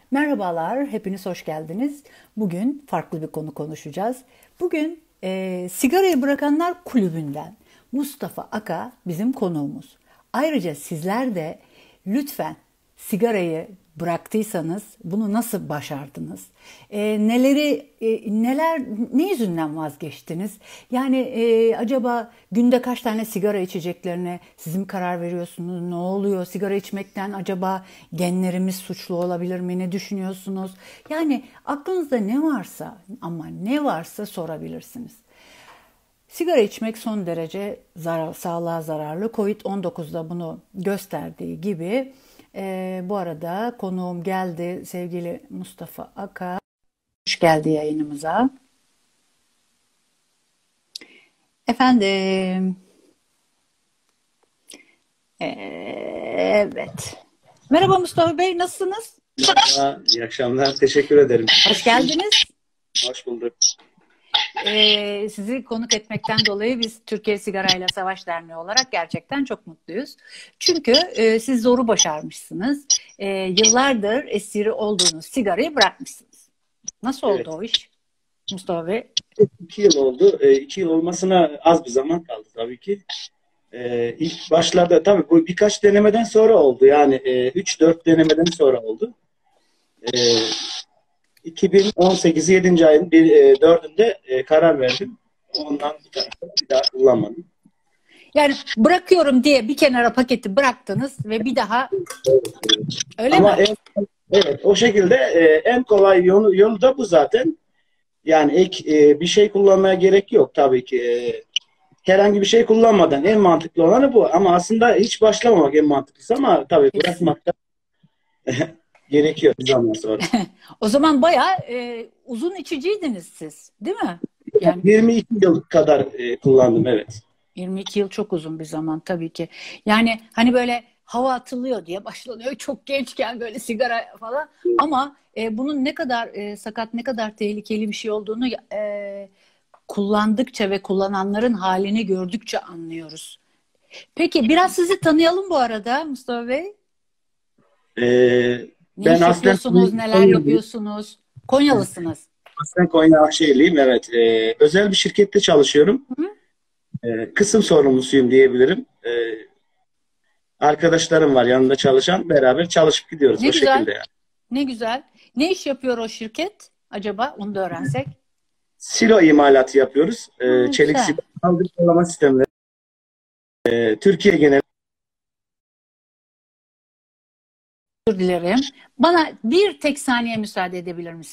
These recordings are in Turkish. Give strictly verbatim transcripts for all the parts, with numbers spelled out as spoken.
Merhabalar, hepiniz hoş geldiniz. Bugün farklı bir konu konuşacağız. Bugün e, sigarayı bırakanlar kulübünden Mustafa Aka bizim konuğumuz. Ayrıca sizler de lütfen sigarayı bıraktıysanız bunu nasıl başardınız? E, neleri, e, neler, ne yüzünden vazgeçtiniz? Yani e, acaba günde kaç tane sigara içeceklerine siz mi karar veriyorsunuz? Ne oluyor? Sigara içmekten acaba genlerimiz suçlu olabilir mi? Ne düşünüyorsunuz? Yani aklınızda ne varsa ama ne varsa sorabilirsiniz. Sigara içmek son derece zarar, sağlığa zararlı. Covid on dokuzda bunu gösterdiği gibi. Ee, bu arada konuğum geldi, sevgili Mustafa Aka. Hoş geldi yayınımıza. Efendim, evet. Merhaba Mustafa Bey, nasılsınız? Merhaba, iyi akşamlar. Teşekkür ederim. Hoş geldiniz. Hoş bulduk. Ee, sizi konuk etmekten dolayı biz Türkiye Sigarayla Savaş Derneği olarak gerçekten çok mutluyuz. Çünkü e, siz zoru başarmışsınız. E, yıllardır esiri olduğunuz sigarayı bırakmışsınız. Nasıl Evet. oldu o iş Mustafa Bey? İki yıl oldu. E, iki yıl olmasına az bir zaman kaldı tabii ki. E, ilk başlarda tabii bu birkaç denemeden sonra oldu. Yani e, üç dört denemeden sonra oldu. E, iki bin on sekiz yedinci ayın bir, e, dördünde e, karar verdim. Ondan bir, tarafa bir daha kullanmadım. Yani bırakıyorum diye bir kenara paketi bıraktınız ve bir daha öyle Ama mi? en, evet, o şekilde e, en kolay yolu, yolu da bu zaten. Yani ek e, bir şey kullanmaya gerek yok tabii ki. E, herhangi bir şey kullanmadan en mantıklı olanı bu. Ama aslında hiç başlamamak en mantıklısı ama tabii bırakmak da gerekiyor bir zaman sonra. O zaman bayağı e, uzun içiciydiniz siz, değil mi? Yani yirmi iki yıl kadar e, kullandım, evet. yirmi iki yıl çok uzun bir zaman tabii ki. Yani hani böyle hava atılıyor diye başlanıyor. Çok gençken böyle sigara falan. Ama e, bunun ne kadar e, sakat, ne kadar tehlikeli bir şey olduğunu e, kullandıkça ve kullananların halini gördükçe anlıyoruz. Peki biraz sizi tanıyalım bu arada Mustafa Bey. E, Ne ben iş aslen yapıyorsunuz, neler Konyalıyım. yapıyorsunuz? Konyalısınız. Aslen Konya Akşehirliyim, evet. E, özel bir şirkette çalışıyorum. Hı? E, kısım sorumlusuyum diyebilirim. E, arkadaşlarım var yanında çalışan. Beraber çalışıp gidiyoruz Ne o güzel, şekilde yani. ne güzel. Ne iş yapıyor o şirket acaba? Onu da öğrensek. Silo imalatı yapıyoruz. Ha, E, çelik güzel. silo kaldırma sistemleri. E, Türkiye genel. Özür dilerim. Bana bir tek saniye müsaade edebilir misin?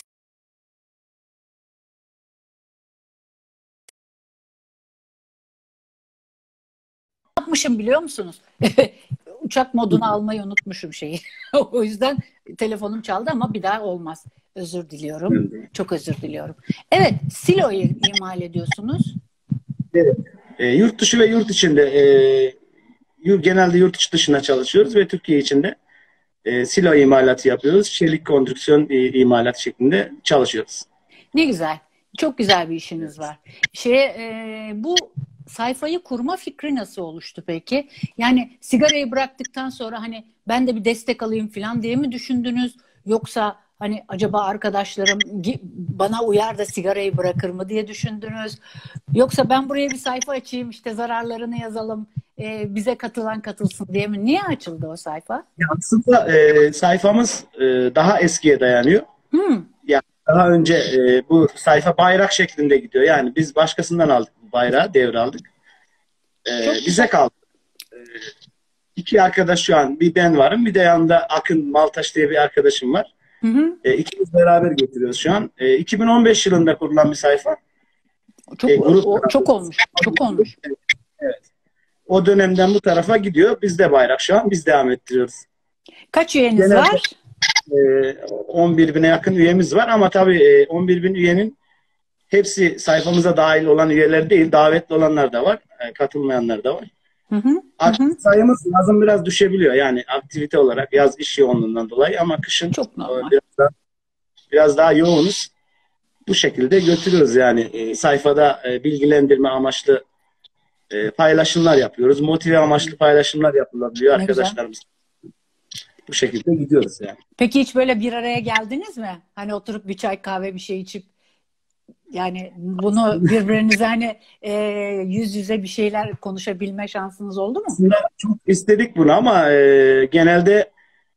Ne yapmışım biliyor musunuz? Uçak moduna almayı unutmuşum şeyi. O yüzden telefonum çaldı ama bir daha olmaz. Özür diliyorum. Çok özür diliyorum. Evet, siloyu imal ediyorsunuz. Evet. E, yurt dışı ve yurt içinde e, yur- genelde yurt içi dışına çalışıyoruz ve Türkiye içinde e, silo imalatı yapıyoruz. Çelik konstrüksiyon e, imalat şeklinde çalışıyoruz. Ne güzel. Çok güzel bir işiniz var. Şey, e, bu sayfayı kurma fikri nasıl oluştu peki? Yani sigarayı bıraktıktan sonra hani ben de bir destek alayım falan diye mi düşündünüz? Yoksa hani acaba arkadaşlarım gi- bana uyar da sigarayı bırakır mı diye düşündünüz? Yoksa ben buraya bir sayfa açayım işte zararlarını yazalım e, bize katılan katılsın diye mi? Niye açıldı o sayfa? Ya aslında e, sayfamız e, daha eskiye dayanıyor. Hmm, Yani daha önce e, bu sayfa bayrak şeklinde gidiyor. Yani biz başkasından aldık bu bayrağı, devraldık. E, çok bize güzel. kaldı. İki arkadaş şu an, bir ben varım, bir de yanında Akın Maltaş diye bir arkadaşım var. Hı hı. E, ikimiz beraber getiriyoruz şu an. E, iki bin on beş yılında kurulan bir sayfa. E, Çok grup o, çok olmuş. Çok olmuş. evet. O dönemden bu tarafa gidiyor. Bizde bayrak şu an. Biz devam ettiriyoruz. Kaç üyeniz Genelde var? e, on bir bine yakın üyemiz var ama tabii e, on bir bin üyenin hepsi sayfamıza dahil olan üyeler değil. Davetli olanlar da var. E, katılmayanlar da var. Hı hı, hı hı. Aktif sayımız yazın biraz düşebiliyor. Yani aktivite olarak yaz iş yoğunluğundan dolayı ama kışın Çok e, normal. biraz daha, biraz daha yoğunuz. Bu şekilde götürüyoruz yani. E, sayfada e, bilgilendirme amaçlı e, paylaşımlar yapıyoruz. Motive amaçlı paylaşımlar yapılabiliyor Ne güzel. arkadaşlarımız. Bu şekilde gidiyoruz yani. Peki hiç böyle bir araya geldiniz mi? Hani oturup bir çay kahve bir şey içip yani bunu birbirinize hani e, yüz yüze bir şeyler konuşabilme şansınız oldu mu? Aslında çok istedik bunu ama e, genelde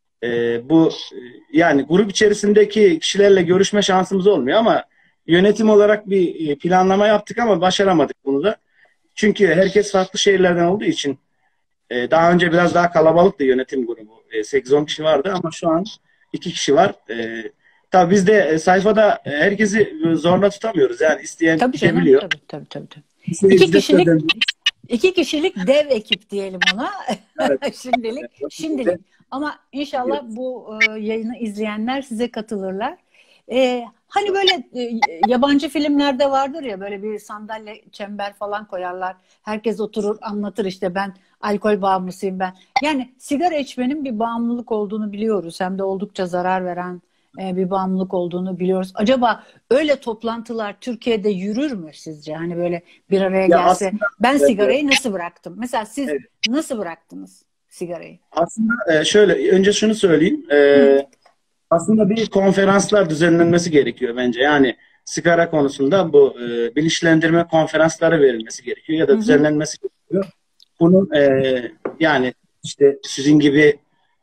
e, bu yani grup içerisindeki kişilerle görüşme şansımız olmuyor ama yönetim olarak bir planlama yaptık ama başaramadık bunu da. Çünkü herkes farklı şehirlerden olduğu için e, daha önce biraz daha kalabalıktı yönetim grubu. E, sekiz on kişi vardı ama şu an iki kişi var. E, tabii biz de e, sayfada e, herkesi zorla tutamıyoruz. Yani isteyen Tabii canım, gidebiliyor. tabii, tabii, tabii, tabii. Bize İki ücret kişilik ödemiyoruz. iki kişilik dev ekip diyelim ona. Evet. Şimdilik, şimdilik. Ama inşallah bu e, yayını izleyenler size katılırlar. E, hani böyle e, yabancı filmlerde vardır ya böyle bir sandalye çember falan koyarlar. Herkes oturur anlatır işte ben alkol bağımlısıyım ben. Yani sigara içmenin bir bağımlılık olduğunu biliyoruz. Hem de oldukça zarar veren e, bir bağımlılık olduğunu biliyoruz. Acaba öyle toplantılar Türkiye'de yürür mü sizce? Hani böyle bir araya Ya gelse aslında ben evet, sigarayı nasıl bıraktım? Mesela siz evet. nasıl bıraktınız sigarayı? Aslında e, şöyle önce şunu söyleyeyim. Hı. E, aslında bir konferanslar düzenlenmesi gerekiyor bence. Yani sigara konusunda bu e, bilinçlendirme konferansları verilmesi gerekiyor ya Hı da hı. düzenlenmesi gerekiyor. Bunun e, yani işte sizin gibi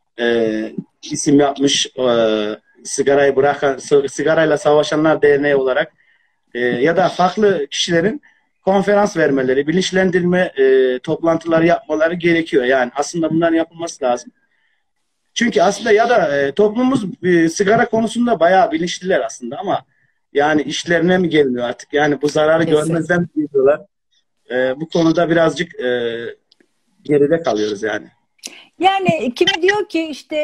e, isim yapmış e, sigarayı bırakan sigarayla savaşanlar derneği olarak e, ya da farklı kişilerin konferans vermeleri, bilinçlendirme e, toplantıları yapmaları gerekiyor. Yani aslında bunların yapılması lazım. Çünkü aslında ya da e, toplumumuz e, sigara konusunda bayağı bilinçliler aslında ama yani işlerine mi gelmiyor artık? Yani bu zararı Kesin. görmezden mi geliyorlar? E, bu konuda birazcık e, geride kalıyoruz yani. Yani kimi diyor ki işte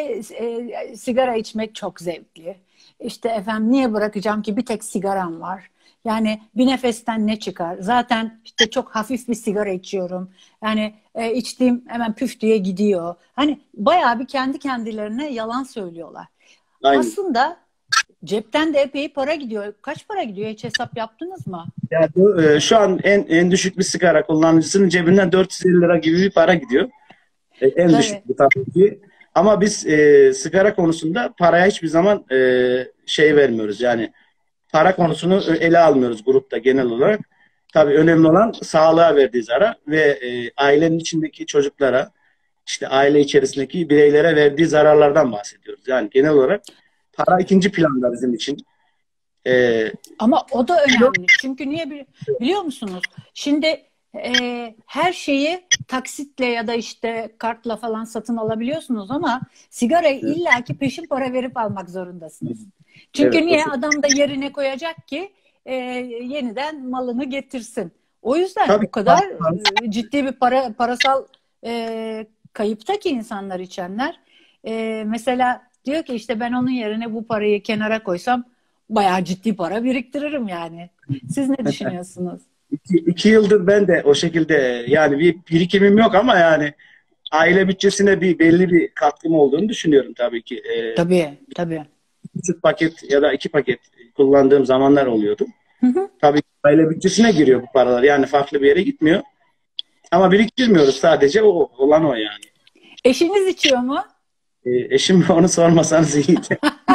e, sigara içmek çok zevkli. İşte efendim niye bırakacağım ki bir tek sigaram var. Yani bir nefesten ne çıkar? Zaten işte çok hafif bir sigara içiyorum. Yani e, içtiğim hemen püf diye gidiyor. Hani bayağı bir kendi kendilerine yalan söylüyorlar. Aynen. Aslında cepten de epey para gidiyor. Kaç para gidiyor? Hiç hesap yaptınız mı? Yani bu, e, şu an en en düşük bir sigara kullanıcısının cebinden dört yüz elli lira gibi bir para gidiyor. E, en Tabii. düşük bu tabii ki. Ama biz e, sigara konusunda paraya hiçbir zaman e, şey vermiyoruz. Yani para konusunu ele almıyoruz grupta genel olarak. Tabii önemli olan sağlığa verdiği zarar ve e, ailenin içindeki çocuklara, işte aile içerisindeki bireylere verdiği zararlardan bahsediyoruz. Yani genel olarak para ikinci planda bizim için. E, Ama o da önemli. Çünkü niye bili- biliyor musunuz? Şimdi e, her şeyi taksitle ya da işte kartla falan satın alabiliyorsunuz ama sigarayı illaki peşin para verip almak zorundasınız. Çünkü evet, o niye? çok. Adam da yerine koyacak ki e, yeniden malını getirsin. O yüzden Tabii o ki kadar para- e, ciddi bir para parasal e, kayıpta ki insanlar içenler. E, mesela diyor ki işte ben onun yerine bu parayı kenara koysam bayağı ciddi para biriktiririm yani. Siz ne düşünüyorsunuz? iki, iki yıldır ben de o şekilde yani bir birikimim yok ama yani aile bütçesine bir belli bir katkım olduğunu düşünüyorum tabii ki. E, Tabii, tabii. küçük paket ya da iki paket kullandığım zamanlar oluyordu. Hı hı. Tabii ki aile bütçesine giriyor bu paralar. Yani farklı bir yere gitmiyor. Ama biriktirmiyoruz sadece. O olan o yani. Eşiniz içiyor mu? E, eşim onu sormasanız iyiydi.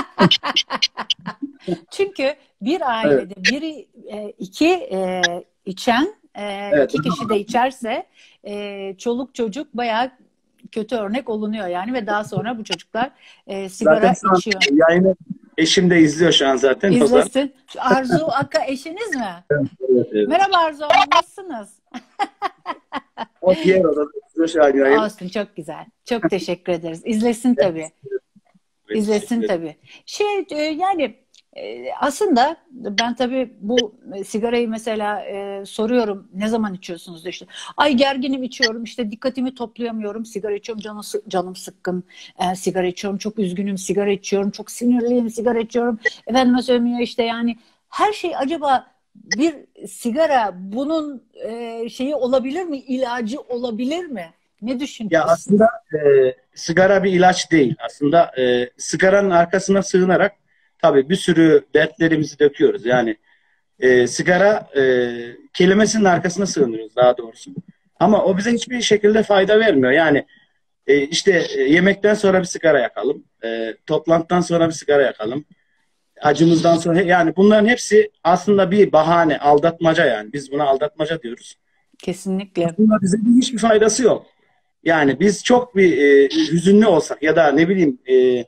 Çünkü bir Evet. ailede biri e, iki e, içen e, Evet. iki kişi de içerse e, çoluk çocuk bayağı kötü örnek olunuyor yani ve daha sonra bu çocuklar e, Zaten sigara şu an içiyor. yayını eşim de izliyor şu an zaten. O da. İzlesin. Arzu Aka eşiniz mi? Evet, evet. Merhaba Arzu Hanım, nasılsınız? O diğer odada izliyor şu an yayını. Olsun, çok güzel. Çok teşekkür ederiz. İzlesin tabii. Evet, İzlesin teşekkür ederim. tabii. Şey e, yani e, aslında ben tabii bu e, sigarayı mesela e, soruyorum ne zaman içiyorsunuz diye işte. Ay gerginim içiyorum işte dikkatimi toplayamıyorum sigara içiyorum canım, sı- canım sıkkın e, sigara içiyorum çok üzgünüm sigara içiyorum çok sinirliyim sigara içiyorum. Efendime söyleyeyim işte yani her şey acaba bir sigara bunun e, şeyi olabilir mi? İlacı olabilir mi? Ne Ya düşünüyorsunuz? aslında e, sigara bir ilaç değil. Aslında e, sigaranın arkasına sığınarak tabii bir sürü dertlerimizi döküyoruz. Yani e, sigara e, kelimesinin arkasına sığınıyoruz daha doğrusu. Ama o bize hiçbir şekilde fayda vermiyor. Yani E, işte e, yemekten sonra bir sigara yakalım. E, toplantıdan sonra bir sigara yakalım. Acımızdan sonra, yani bunların hepsi aslında bir bahane, aldatmaca yani. Biz buna aldatmaca diyoruz. Kesinlikle. Aslında bize hiçbir faydası yok. Yani biz çok bir e, hüzünlü olsak ya da ne bileyim e,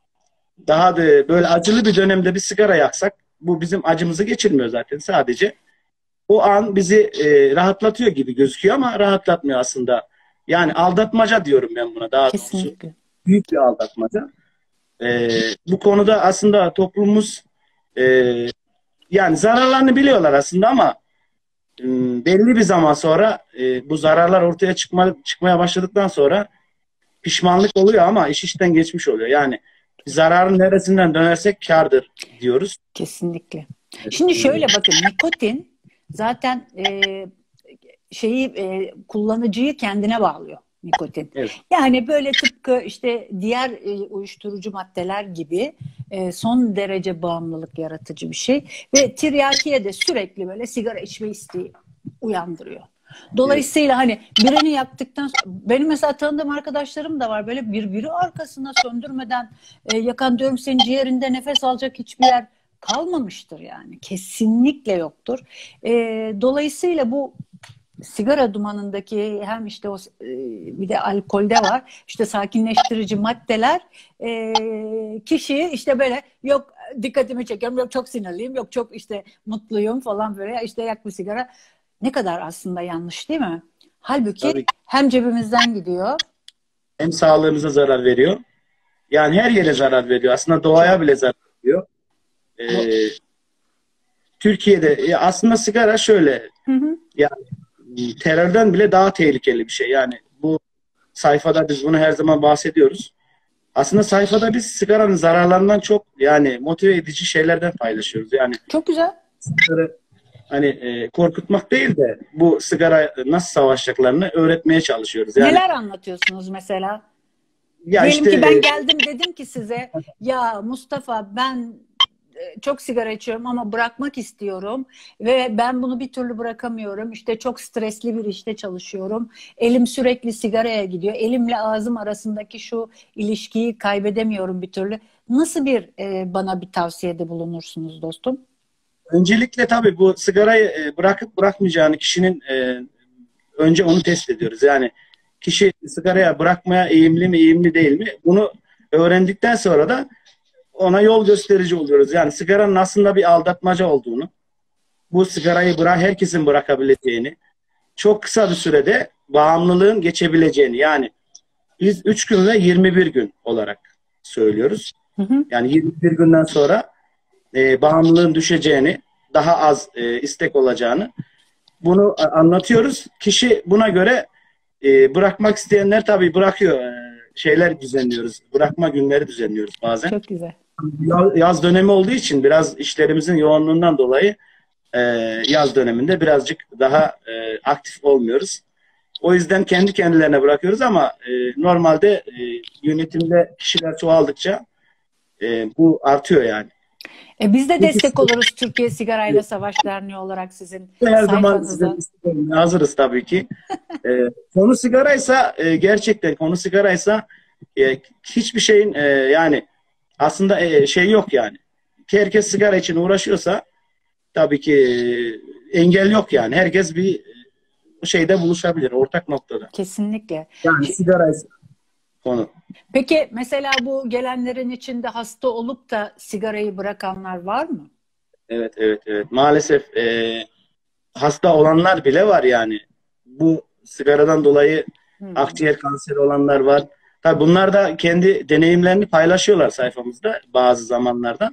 daha da böyle acılı bir dönemde bir sigara yaksak, bu bizim acımızı geçirmiyor zaten. Sadece o an bizi e, rahatlatıyor gibi gözüküyor ama rahatlatmıyor aslında. Yani aldatmaca diyorum ben buna, daha doğrusu. Kesinlikle. Büyük bir aldatmaca. E, bu konuda aslında toplumumuz e, yani zararlarını biliyorlar aslında ama e, belli bir zaman sonra e, bu zararlar ortaya çıkma, çıkmaya başladıktan sonra pişmanlık oluyor ama iş işten geçmiş oluyor. Yani zararın neresinden dönersek kârdır diyoruz. Kesinlikle. Şimdi şöyle bakın, nikotin zaten e, şeyi e, kullanıcıyı kendine bağlıyor, nikotin. Evet. Yani böyle tıpkı işte diğer e, uyuşturucu maddeler gibi e, son derece bağımlılık yaratıcı bir şey ve tiryakiye de sürekli böyle sigara içme isteği uyandırıyor. Dolayısıyla hani birini yaktıktan sonra, benim mesela tanıdığım arkadaşlarım da var, böyle birbiri arkasına söndürmeden e, yakan, diyorum senin ciğerinde nefes alacak hiçbir yer kalmamıştır yani. Kesinlikle yoktur. E, dolayısıyla bu sigara dumanındaki hem işte o e, bir de alkolde var, işte sakinleştirici maddeler e, kişiyi işte böyle, yok dikkatimi çekiyorum, yok çok sinirliyim, yok çok işte mutluyum falan, böyle işte yak bir sigara. Ne kadar aslında yanlış, değil mi? Halbuki Tabii. hem cebimizden gidiyor. Hem sağlığımıza zarar veriyor. Yani her yere zarar veriyor. Aslında doğaya Çok. bile zarar veriyor. Ee, Türkiye'de e, aslında sigara şöyle, Hı hı. yani terörden bile daha tehlikeli bir şey. Yani bu sayfada biz bunu her zaman bahsediyoruz. Aslında sayfada biz sigaranın zararlarından çok yani motive edici şeylerden paylaşıyoruz. Yani Çok güzel. sigara hani e, korkutmak değil de bu sigara nasıl savaşacaklarını öğretmeye çalışıyoruz. Yani Neler anlatıyorsunuz mesela? ya Diyelim işte ki ben e, geldim, dedim ki size, ya Mustafa ben e, çok sigara içiyorum ama bırakmak istiyorum ve ben bunu bir türlü bırakamıyorum. İşte çok stresli bir işte çalışıyorum. Elim sürekli sigaraya gidiyor. Elimle ağzım arasındaki şu ilişkiyi kaybedemiyorum bir türlü. Nasıl bir e, bana bir tavsiyede bulunursunuz dostum? öncelikle tabii bu sigarayı e, bırakıp bırakmayacağını kişinin e, önce onu test ediyoruz. Yani kişi sigaraya bırakmaya eğimli mi, eğimli değil mi? Bunu öğrendikten sonra da ona yol gösterici oluyoruz. Yani sigaranın aslında bir aldatmaca olduğunu, bu sigarayı bırak, herkesin bırakabileceğini, çok kısa bir sürede bağımlılığın geçebileceğini, yani biz üç gün ve yirmi bir gün olarak söylüyoruz. Hı hı. Yani yirmi bir günden sonra e, bağımlılığın düşeceğini, daha az e, istek olacağını, bunu anlatıyoruz. Kişi buna göre e, bırakmak isteyenler tabii bırakıyor. E, şeyler düzenliyoruz. Bırakma günleri düzenliyoruz bazen. Çok güzel. Yaz dönemi olduğu için biraz işlerimizin yoğunluğundan dolayı e, yaz döneminde birazcık daha e, aktif olmuyoruz. O yüzden kendi kendilerine bırakıyoruz ama e, normalde e, yönetimde kişiler çoğaldıkça e, bu artıyor yani. E biz de Peki, destek oluruz Türkiye Sigarayla Savaş Derneği olarak sizin her zaman size sayfanıza. istedim, hazırız tabii ki. E, konu sigaraysa e, gerçekten konu sigaraysa e, hiçbir şeyin e, yani aslında e, şey yok yani. Herkes sigara için uğraşıyorsa tabii ki e, engel yok yani. Herkes bir e, şeyde buluşabilir, ortak noktada. Kesinlikle. Yani sigaraysa konu. Peki mesela bu gelenlerin içinde hasta olup da sigarayı bırakanlar var mı? Evet, evet, evet. Maalesef e, hasta olanlar bile var yani. Bu sigaradan dolayı Hmm. akciğer kanseri olanlar var. Tabii bunlar da kendi deneyimlerini paylaşıyorlar sayfamızda bazı zamanlarda.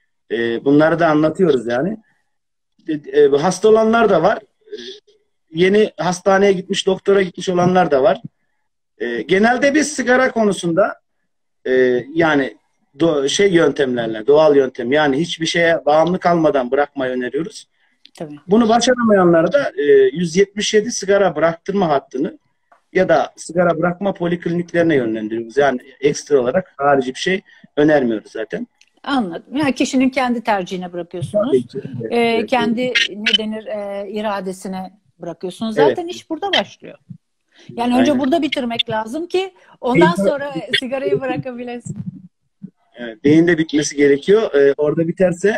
E, bunları da anlatıyoruz yani. E, e, hasta olanlar da var. E, yeni hastaneye gitmiş, doktora gitmiş olanlar da var. E, genelde biz sigara konusunda e, yani do, şey yöntemlerle, doğal yöntem, yani hiçbir şeye bağımlı kalmadan bırakmayı öneriyoruz. Tabii. Bunu başaramayanlara da e, yüz yetmiş yedi sigara bıraktırma hattını ya da sigara bırakma polikliniklerine yönlendiriyoruz. Yani ekstra olarak harici bir şey önermiyoruz zaten. Anladım. Yani kişinin kendi tercihine bırakıyorsunuz. Tabii ki. Evet, Ee, evet, kendi ne denir e, iradesine bırakıyorsunuz. evet. Zaten iş burada başlıyor. Yani önce Aynen. burada bitirmek lazım ki ondan sonra sigarayı bırakabilesin. Evet, beyinde bitmesi gerekiyor. Ee, orada biterse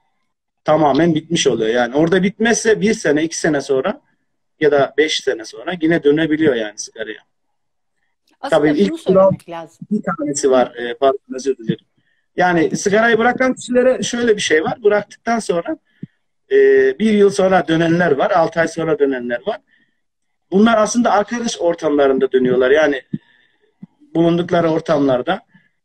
tamamen bitmiş oluyor. Yani orada bitmezse bir sene, iki sene sonra ya da beş sene sonra yine dönebiliyor yani sigaraya. Tabii Aslında şunu ilk kural söylemek lazım. bir tanesi var. E, pardon, özür dilerim. Yani sigarayı bırakan kişilere şöyle bir şey var. Bıraktıktan sonra e, bir yıl sonra dönenler var. Altı ay sonra dönenler var. Bunlar aslında arkadaş ortamlarında dönüyorlar. Yani bulundukları ortamlarda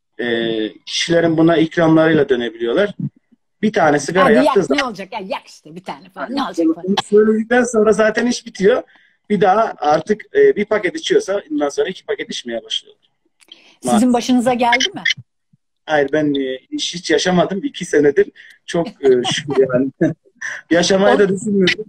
e, kişilerin buna ikramlarıyla dönebiliyorlar. Bir tane sigara Hadi yaktığı yak, zaman ne olacak? Ya yak işte bir tane falan. Ne yani olacak falan. bunu söyledikten sonra zaten iş bitiyor. Bir daha artık e, bir paket içiyorsa bundan sonra iki paket içmeye başlıyor. Sizin Maalesef. başınıza geldi mi? Hayır, ben e, hiç, hiç yaşamadım. İki senedir çok e, şükür yani. Yaşamayı On, da düşünmüyorum.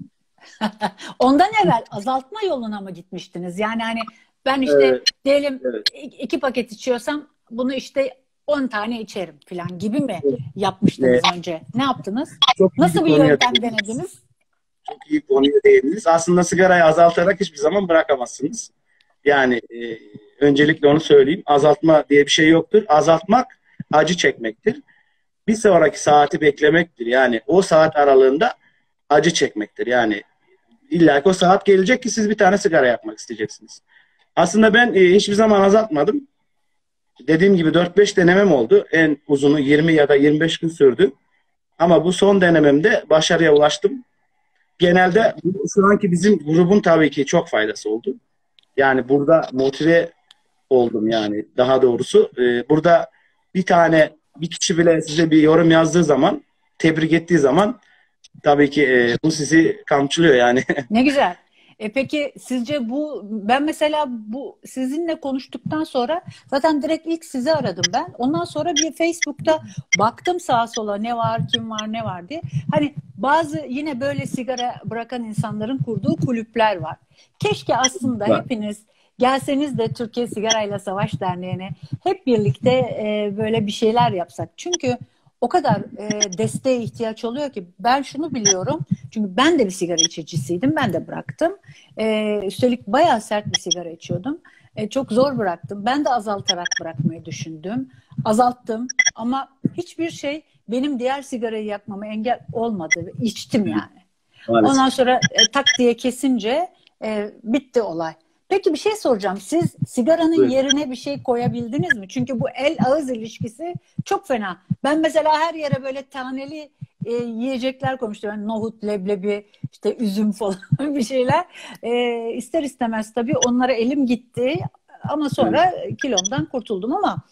ondan evvel azaltma yoluna mı gitmiştiniz? Yani hani ben işte Evet, diyelim evet. iki paket içiyorsam bunu işte on tane içerim falan gibi mi Evet. yapmıştınız E, önce? Ne yaptınız? çok iyi bir Nasıl bir konuya yöntem değindiniz. denediniz? Çok iyi bir konuya değindiniz. Aslında sigarayı azaltarak hiçbir zaman bırakamazsınız. Yani e, öncelikle onu söyleyeyim. Azaltma diye bir şey yoktur. Azaltmak acı çekmektir. Bir sonraki saati beklemektir. Yani o saat aralığında acı çekmektir. Yani illa ki o saat gelecek ki siz bir tane sigara yakmak isteyeceksiniz. Aslında ben e, hiçbir zaman azaltmadım. Dediğim gibi dört beş denemem oldu. En uzunu yirmi ya da yirmi beş gün sürdü. Ama bu son denememde başarıya ulaştım. Genelde bu- şu anki bizim grubun tabii ki çok faydası oldu. Yani burada motive oldum yani daha doğrusu. Ee, burada bir tane bir kişi bile size bir yorum yazdığı zaman, tebrik ettiği zaman tabii ki e, bu sizi kamçılıyor yani. Ne güzel. E peki sizce bu, ben mesela bu sizinle konuştuktan sonra zaten direkt ilk sizi aradım ben. Ondan sonra bir Facebook'ta baktım sağa sola ne var, kim var, ne var diye. Hani bazı yine böyle sigara bırakan insanların kurduğu kulüpler var. Keşke aslında Var. hepiniz gelseniz de Türkiye Sigarayla Savaş Derneği'ne hep birlikte e, böyle bir şeyler yapsak. Çünkü o kadar e, desteğe ihtiyaç oluyor ki ben şunu biliyorum. Çünkü ben de bir sigara içicisiydim. Ben de bıraktım. Ee, üstelik bayağı sert bir sigara içiyordum. Ee, çok zor bıraktım. Ben de azaltarak bırakmayı düşündüm. Azalttım ama hiçbir şey benim diğer sigarayı yakmama engel olmadı. İçtim yani. Maalesef. Ondan sonra e, tak diye kesince e, bitti olay. Peki bir şey soracağım. Siz sigaranın Buyurun. yerine bir şey koyabildiniz mi? Çünkü bu el ağız ilişkisi çok fena. Ben mesela her yere böyle taneli e, yiyecekler koymuştum. Yani nohut, leblebi, işte üzüm falan bir şeyler. E, ister istemez tabii onlara elim gitti. Ama sonra kilomdan kurtuldum ama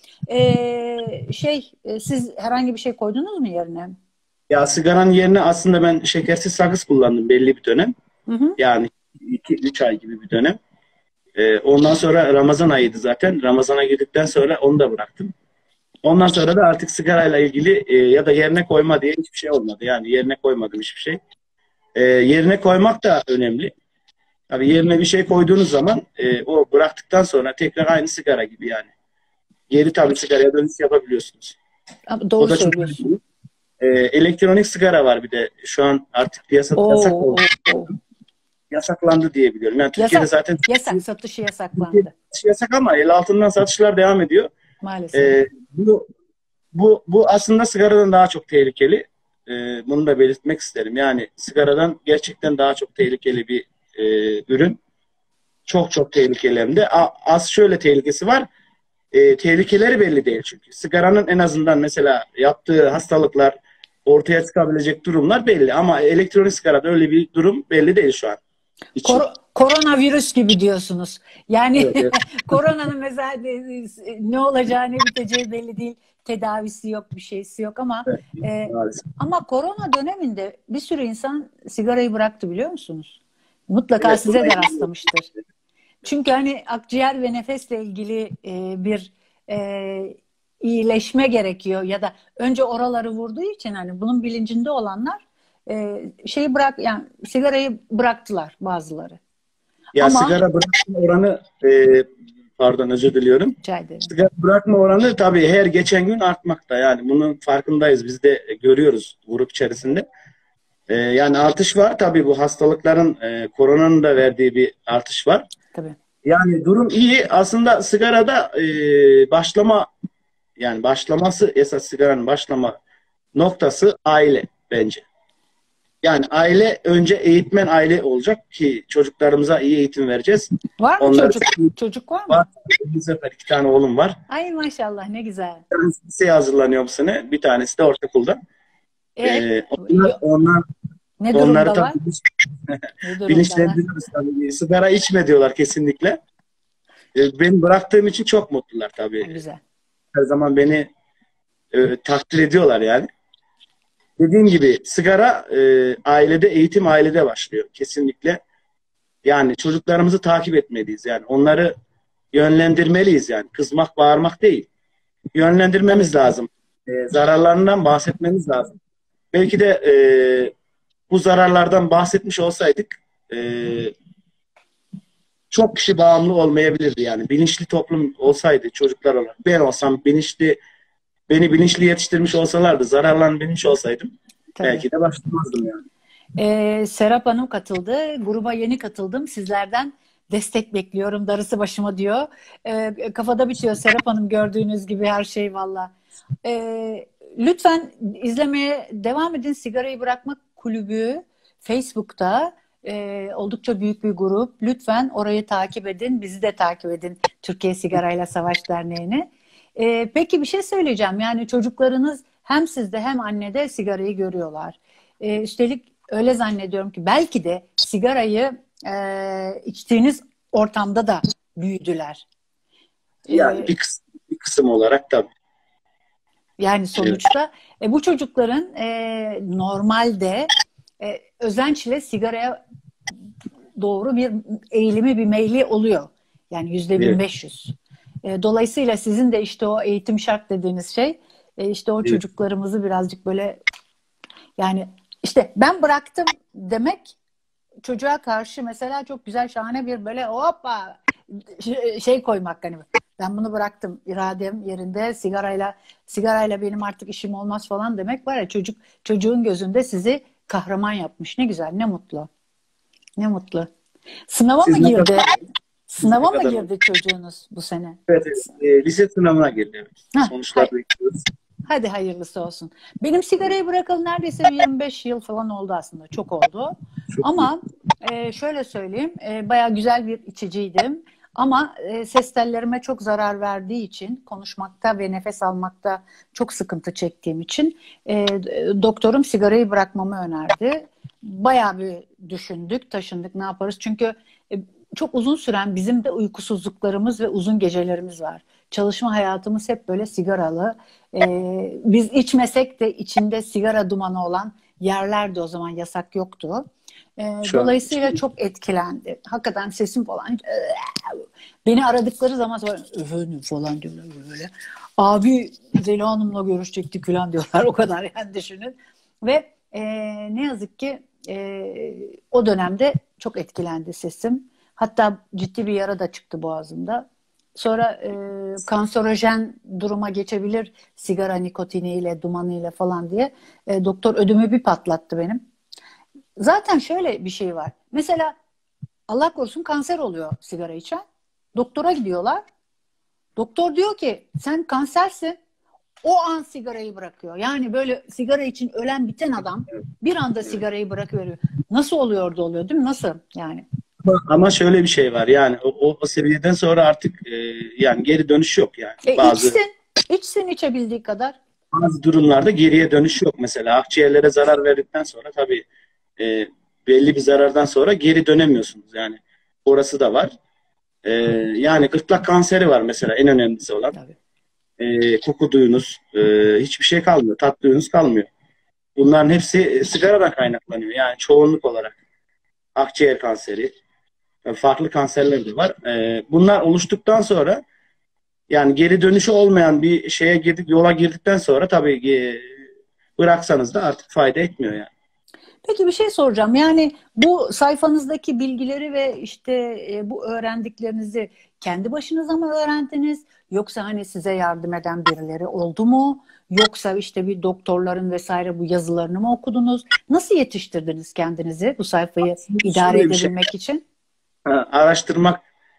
e, şey e, siz herhangi bir şey koydunuz mu yerine? Ya sigaranın yerine aslında ben şekersiz sakız kullandım belli bir dönem. Hı hı. Yani iki üç ay gibi bir dönem. Ee, ondan sonra Ramazan ayıydı zaten. Ramazana girdikten sonra onu da bıraktım. Ondan sonra da artık sigarayla ilgili e, ya da yerine koyma diye hiçbir şey olmadı. Yani yerine koymadım hiçbir şey. E, yerine koymak da önemli. Tabii yerine bir şey koyduğunuz zaman e, o bıraktıktan sonra tekrar aynı sigara gibi yani. Geri tabii sigaraya dönüş yapabiliyorsunuz. O Doğru da çok söylüyorsun. önemli. E, elektronik sigara var bir de. Şu an artık piyasada yasak Oo, oldu. oo, oo. Yasaklandı diye biliyorum. Yani Türkiye'de Yasak, zaten yasak, satışı Türkiye'de yasaklandı yasak ama el altından satışlar devam ediyor. maalesef. E, bu Bu, bu aslında sigaradan daha çok tehlikeli. Ee, bunu da belirtmek isterim. Yani sigaradan gerçekten daha çok tehlikeli bir e, ürün. Çok çok tehlikeli hem de. A, az şöyle tehlikesi var. E, tehlikeleri belli değil çünkü. Sigaranın en azından mesela yaptığı hastalıklar, ortaya çıkabilecek durumlar belli. Ama elektronik sigarada öyle bir durum belli değil şu an için. Kor koronavirüs gibi diyorsunuz. Yani Evet, evet. koronanın mesela ne olacağı ne biteceği belli değil. Tedavisi yok, bir şeysi yok ama Evet, e, maalesef. ama korona döneminde bir sürü insan sigarayı bıraktı biliyor musunuz? Mutlaka Evet, size de buna- rastlamıştır. Çünkü hani akciğer ve nefesle ilgili e, bir e, iyileşme gerekiyor ya da önce oraları vurduğu için hani bunun bilincinde olanlar e, şeyi bırak yani sigarayı bıraktılar bazıları. Ya Ama sigara bırakma oranı e, pardon özür diliyorum. rica ederim. Sigara bırakma oranı tabii her geçen gün artmakta. Yani bunun farkındayız. Biz de görüyoruz grup içerisinde. E, yani artış var. Tabii bu hastalıkların e, koronanın da verdiği bir artış var. Tabii. Yani durum iyi. Aslında sigarada e, başlama yani başlaması esas sigaranın başlama noktası aile bence. Yani aile önce eğitmen aile olacak ki çocuklarımıza iyi eğitim vereceğiz. Var mı Onları çocuk? Çocuk var var. mı? Bu sefer iki tane oğlum var. Ay maşallah ne güzel. Bir tanesi liseye hazırlanıyor bu sene. Bir tanesi de ortaokulda. E, Ee, onlar, yo- onlar, ne onları durumdalar? tabii Ne durumdalar? bilinçlendiriyoruz tabii. Sigara içme diyorlar kesinlikle. Ee, beni bıraktığım için çok mutlular Ha, tabii. güzel. Her zaman beni e, takdir ediyorlar yani. Dediğim gibi sigara e, ailede, eğitim ailede başlıyor. Kesinlikle. Yani çocuklarımızı takip etmeliyiz. Yani onları yönlendirmeliyiz yani. Kızmak, bağırmak değil. Yönlendirmemiz Tabii. lazım. E, zararlarından bahsetmemiz lazım. Belki de e, bu zararlardan bahsetmiş olsaydık e, çok kişi bağımlı olmayabilirdi yani. Bilinçli toplum olsaydı çocuklar olarak. Ben olsam bilinçli, beni bilinçli yetiştirmiş olsalardı, zararlarını bilinç olsaydım Tabii. belki de başlamazdım yani. Ee, Serap Hanım katıldı. Gruba yeni katıldım. Sizlerden destek bekliyorum. Darısı başıma diyor. Ee, kafada bitiyor Serap Hanım gördüğünüz gibi her şey valla. Ee, lütfen izlemeye devam edin. Sigarayı Bırakmak Kulübü Facebook'ta e, oldukça büyük bir grup. Lütfen orayı takip edin. Bizi de takip edin. Türkiye Sigarayla Savaş Derneği'ni. Ee, peki bir şey söyleyeceğim. Yani çocuklarınız hem sizde hem annede sigarayı görüyorlar. Ee, üstelik öyle zannediyorum ki belki de sigarayı e, içtiğiniz ortamda da büyüdüler. Yani Ee, bir kısım, bir kısım olarak tabii. yani Evet. sonuçta e, bu çocukların e, normalde e, özençle sigaraya doğru bir eğilimi, bir meyli oluyor. Yani yüzde bin Evet. beş yüz. E, dolayısıyla sizin de işte o eğitim şart dediğiniz şey e, işte o Evet. çocuklarımızı birazcık böyle yani işte ben bıraktım demek çocuğa karşı mesela çok güzel şahane bir böyle hoppa şey koymak hani ben bunu bıraktım iradem yerinde sigarayla sigarayla benim artık işim olmaz falan demek var ya çocuk çocuğun gözünde sizi kahraman yapmış ne güzel ne mutlu ne mutlu. Sınava mı Siz ne kadar, girdi? siz ne Sınava mı kadar oldu? girdi çocuğunuz bu sene? Evet, evet. E, lise sınavına girdi. Evet. Hah, hay- Sonuçları bekliyoruz. hadi hayırlısı olsun. Benim sigarayı bırakalı neredeyse bir yirmi beş yıl falan oldu aslında. Çok oldu. Çok iyi. Ama e, şöyle söyleyeyim. E, bayağı güzel bir içiciydim. Ama e, ses tellerime çok zarar verdiği için konuşmakta ve nefes almakta çok sıkıntı çektiğim için e, doktorum sigarayı bırakmamı önerdi. Bayağı bir düşündük, taşındık ne yaparız? Çünkü e, çok uzun süren bizim de uykusuzluklarımız ve uzun gecelerimiz var. Çalışma hayatımız hep böyle sigaralı. Ee, biz içmesek de içinde sigara dumanı olan yerlerde o zaman yasak yoktu. Ee, Şu an dolayısıyla çok etkilendi. Hakikaten sesim falan beni aradıkları zaman sonra efendim falan diyorlar böyle. Abi Zeliha Hanım'la görüşecektik falan diyorlar o kadar yani düşünün. Ve e, ne yazık ki e, o dönemde çok etkilendi sesim. Hatta ciddi bir yara da çıktı boğazımda. Sonra e, kanserojen duruma geçebilir sigara nikotiniyle, dumanıyla falan diye. E, doktor ödümü bir patlattı benim. Zaten şöyle bir şey var. Mesela Allah korusun kanser oluyor sigara içen. Doktora gidiyorlar. Doktor diyor ki sen kansersin. O an sigarayı bırakıyor. Yani böyle sigara için ölen biten adam bir anda sigarayı bırakıveriyor. Nasıl oluyor da oluyor değil mi? Nasıl yani? Ama ama şöyle bir şey var yani o, o, o seviyeden sonra artık e, yani geri dönüş yok yani. E Bazı içsin. İçsin içebildiği kadar. bazı durumlarda geriye dönüş yok. Mesela akciğerlere zarar verdikten sonra tabii e, belli bir zarardan sonra geri dönemiyorsunuz yani. Orası da var. E, yani gırtlak kanseri var mesela en önemlisi olan. Tabii. E, koku duyunuz, e, hiçbir şey kalmıyor. Tat duyunuz kalmıyor. Bunların hepsi e, sigaradan kaynaklanıyor. Yani çoğunluk olarak akciğer kanseri, e, farklı kanserler de var. E, bunlar oluştuktan sonra yani geri dönüşü olmayan bir şeye girdik, yola girdikten sonra tabii e, bıraksanız da artık fayda etmiyor yani. Peki bir şey soracağım. Yani bu sayfanızdaki bilgileri ve işte e, bu öğrendiklerinizi kendi başınıza mı öğrendiniz? Yoksa hani size yardım eden birileri oldu mu? Yoksa işte bir doktorların vesaire bu yazılarını mı okudunuz? Nasıl yetiştirdiniz kendinizi bu sayfayı idare Şöyle bir şey, edebilmek için? ha, araştırmak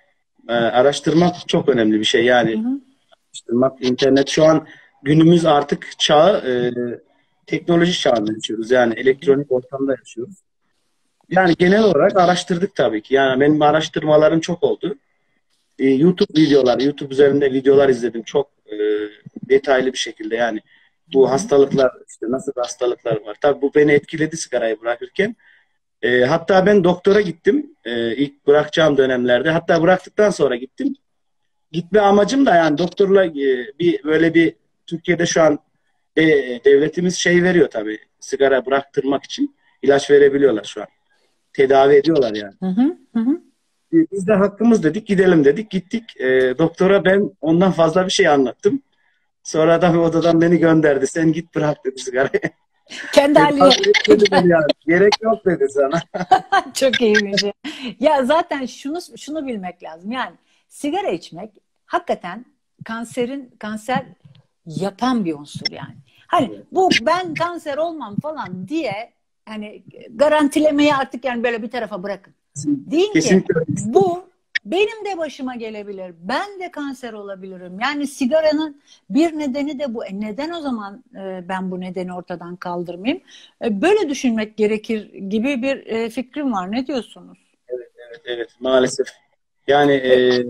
e, araştırmak çok önemli bir şey. Hı Yani hı. araştırmak, internet şu an günümüz artık çağı e, teknoloji çağında yaşıyoruz. Yani elektronik ortamda yaşıyoruz. Yani genel olarak araştırdık tabii ki. Yani benim araştırmalarım çok oldu. E, YouTube videolar, YouTube üzerinde videolar izledim çok e, detaylı bir şekilde. Yani Hı bu hı. hastalıklar, işte nasıl hastalıklar var. Tabii bu beni etkiledi sigarayı bırakırken. E, hatta ben doktora gittim e, ilk bırakacağım dönemlerde. Hatta bıraktıktan sonra gittim. Gitme amacım da yani doktorla e, bir böyle bir Türkiye'de şu an e, devletimiz şey veriyor tabii sigara bıraktırmak için ilaç verebiliyorlar şu an. Tedavi ediyorlar yani. Hı hı. Hı hı. Biz de hakkımız dedik gidelim dedik gittik. E, doktora ben ondan fazla bir şey anlattım. Sonra da bir odadan beni gönderdi. Sen git bırak dedi sigarayı. Kendi Beni haline. hazır etmedi beni yani. Gerek yok dedi sana. Çok iyiymiş. Ya zaten şunu şunu bilmek lazım. Yani sigara içmek hakikaten kanserin kanser yapan bir unsur yani. Hani bu ben kanser olmam falan diye hani garantilemeyi artık yani böyle bir tarafa bırakın. Deyin ki Kesinlikle. bu benim de başıma gelebilir. Ben de kanser olabilirim. Yani sigaranın bir nedeni de bu. E neden o zaman e, ben bu nedeni ortadan kaldırmayayım? E, böyle düşünmek gerekir gibi bir e, fikrim var. Ne diyorsunuz? Evet, evet, evet, maalesef. Yani E, e,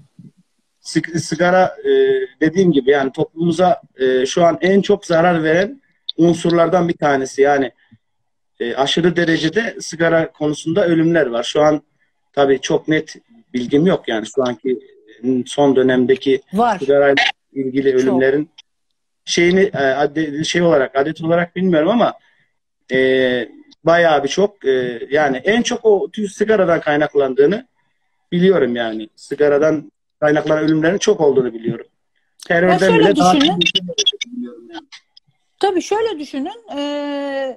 sig- sigara e, dediğim gibi yani toplumumuza e, şu an en çok zarar veren unsurlardan bir tanesi. Yani e, aşırı derecede sigara konusunda ölümler var. Şu an tabii çok net bilgim yok yani şu anki e, son dönemdeki var. sigara ilgili Çok. ölümlerin şeyini e, ade- şey olarak adet olarak bilmiyorum ama e, bayağı bir çok e, yani en çok o tüy sigaradan kaynaklandığını biliyorum yani. Sigaradan kaynaklanan ölümlerin çok olduğunu biliyorum. Ya Terörden bile şöyle daha çok düşünün. biliyorum yani. Tabii şöyle düşünün. E,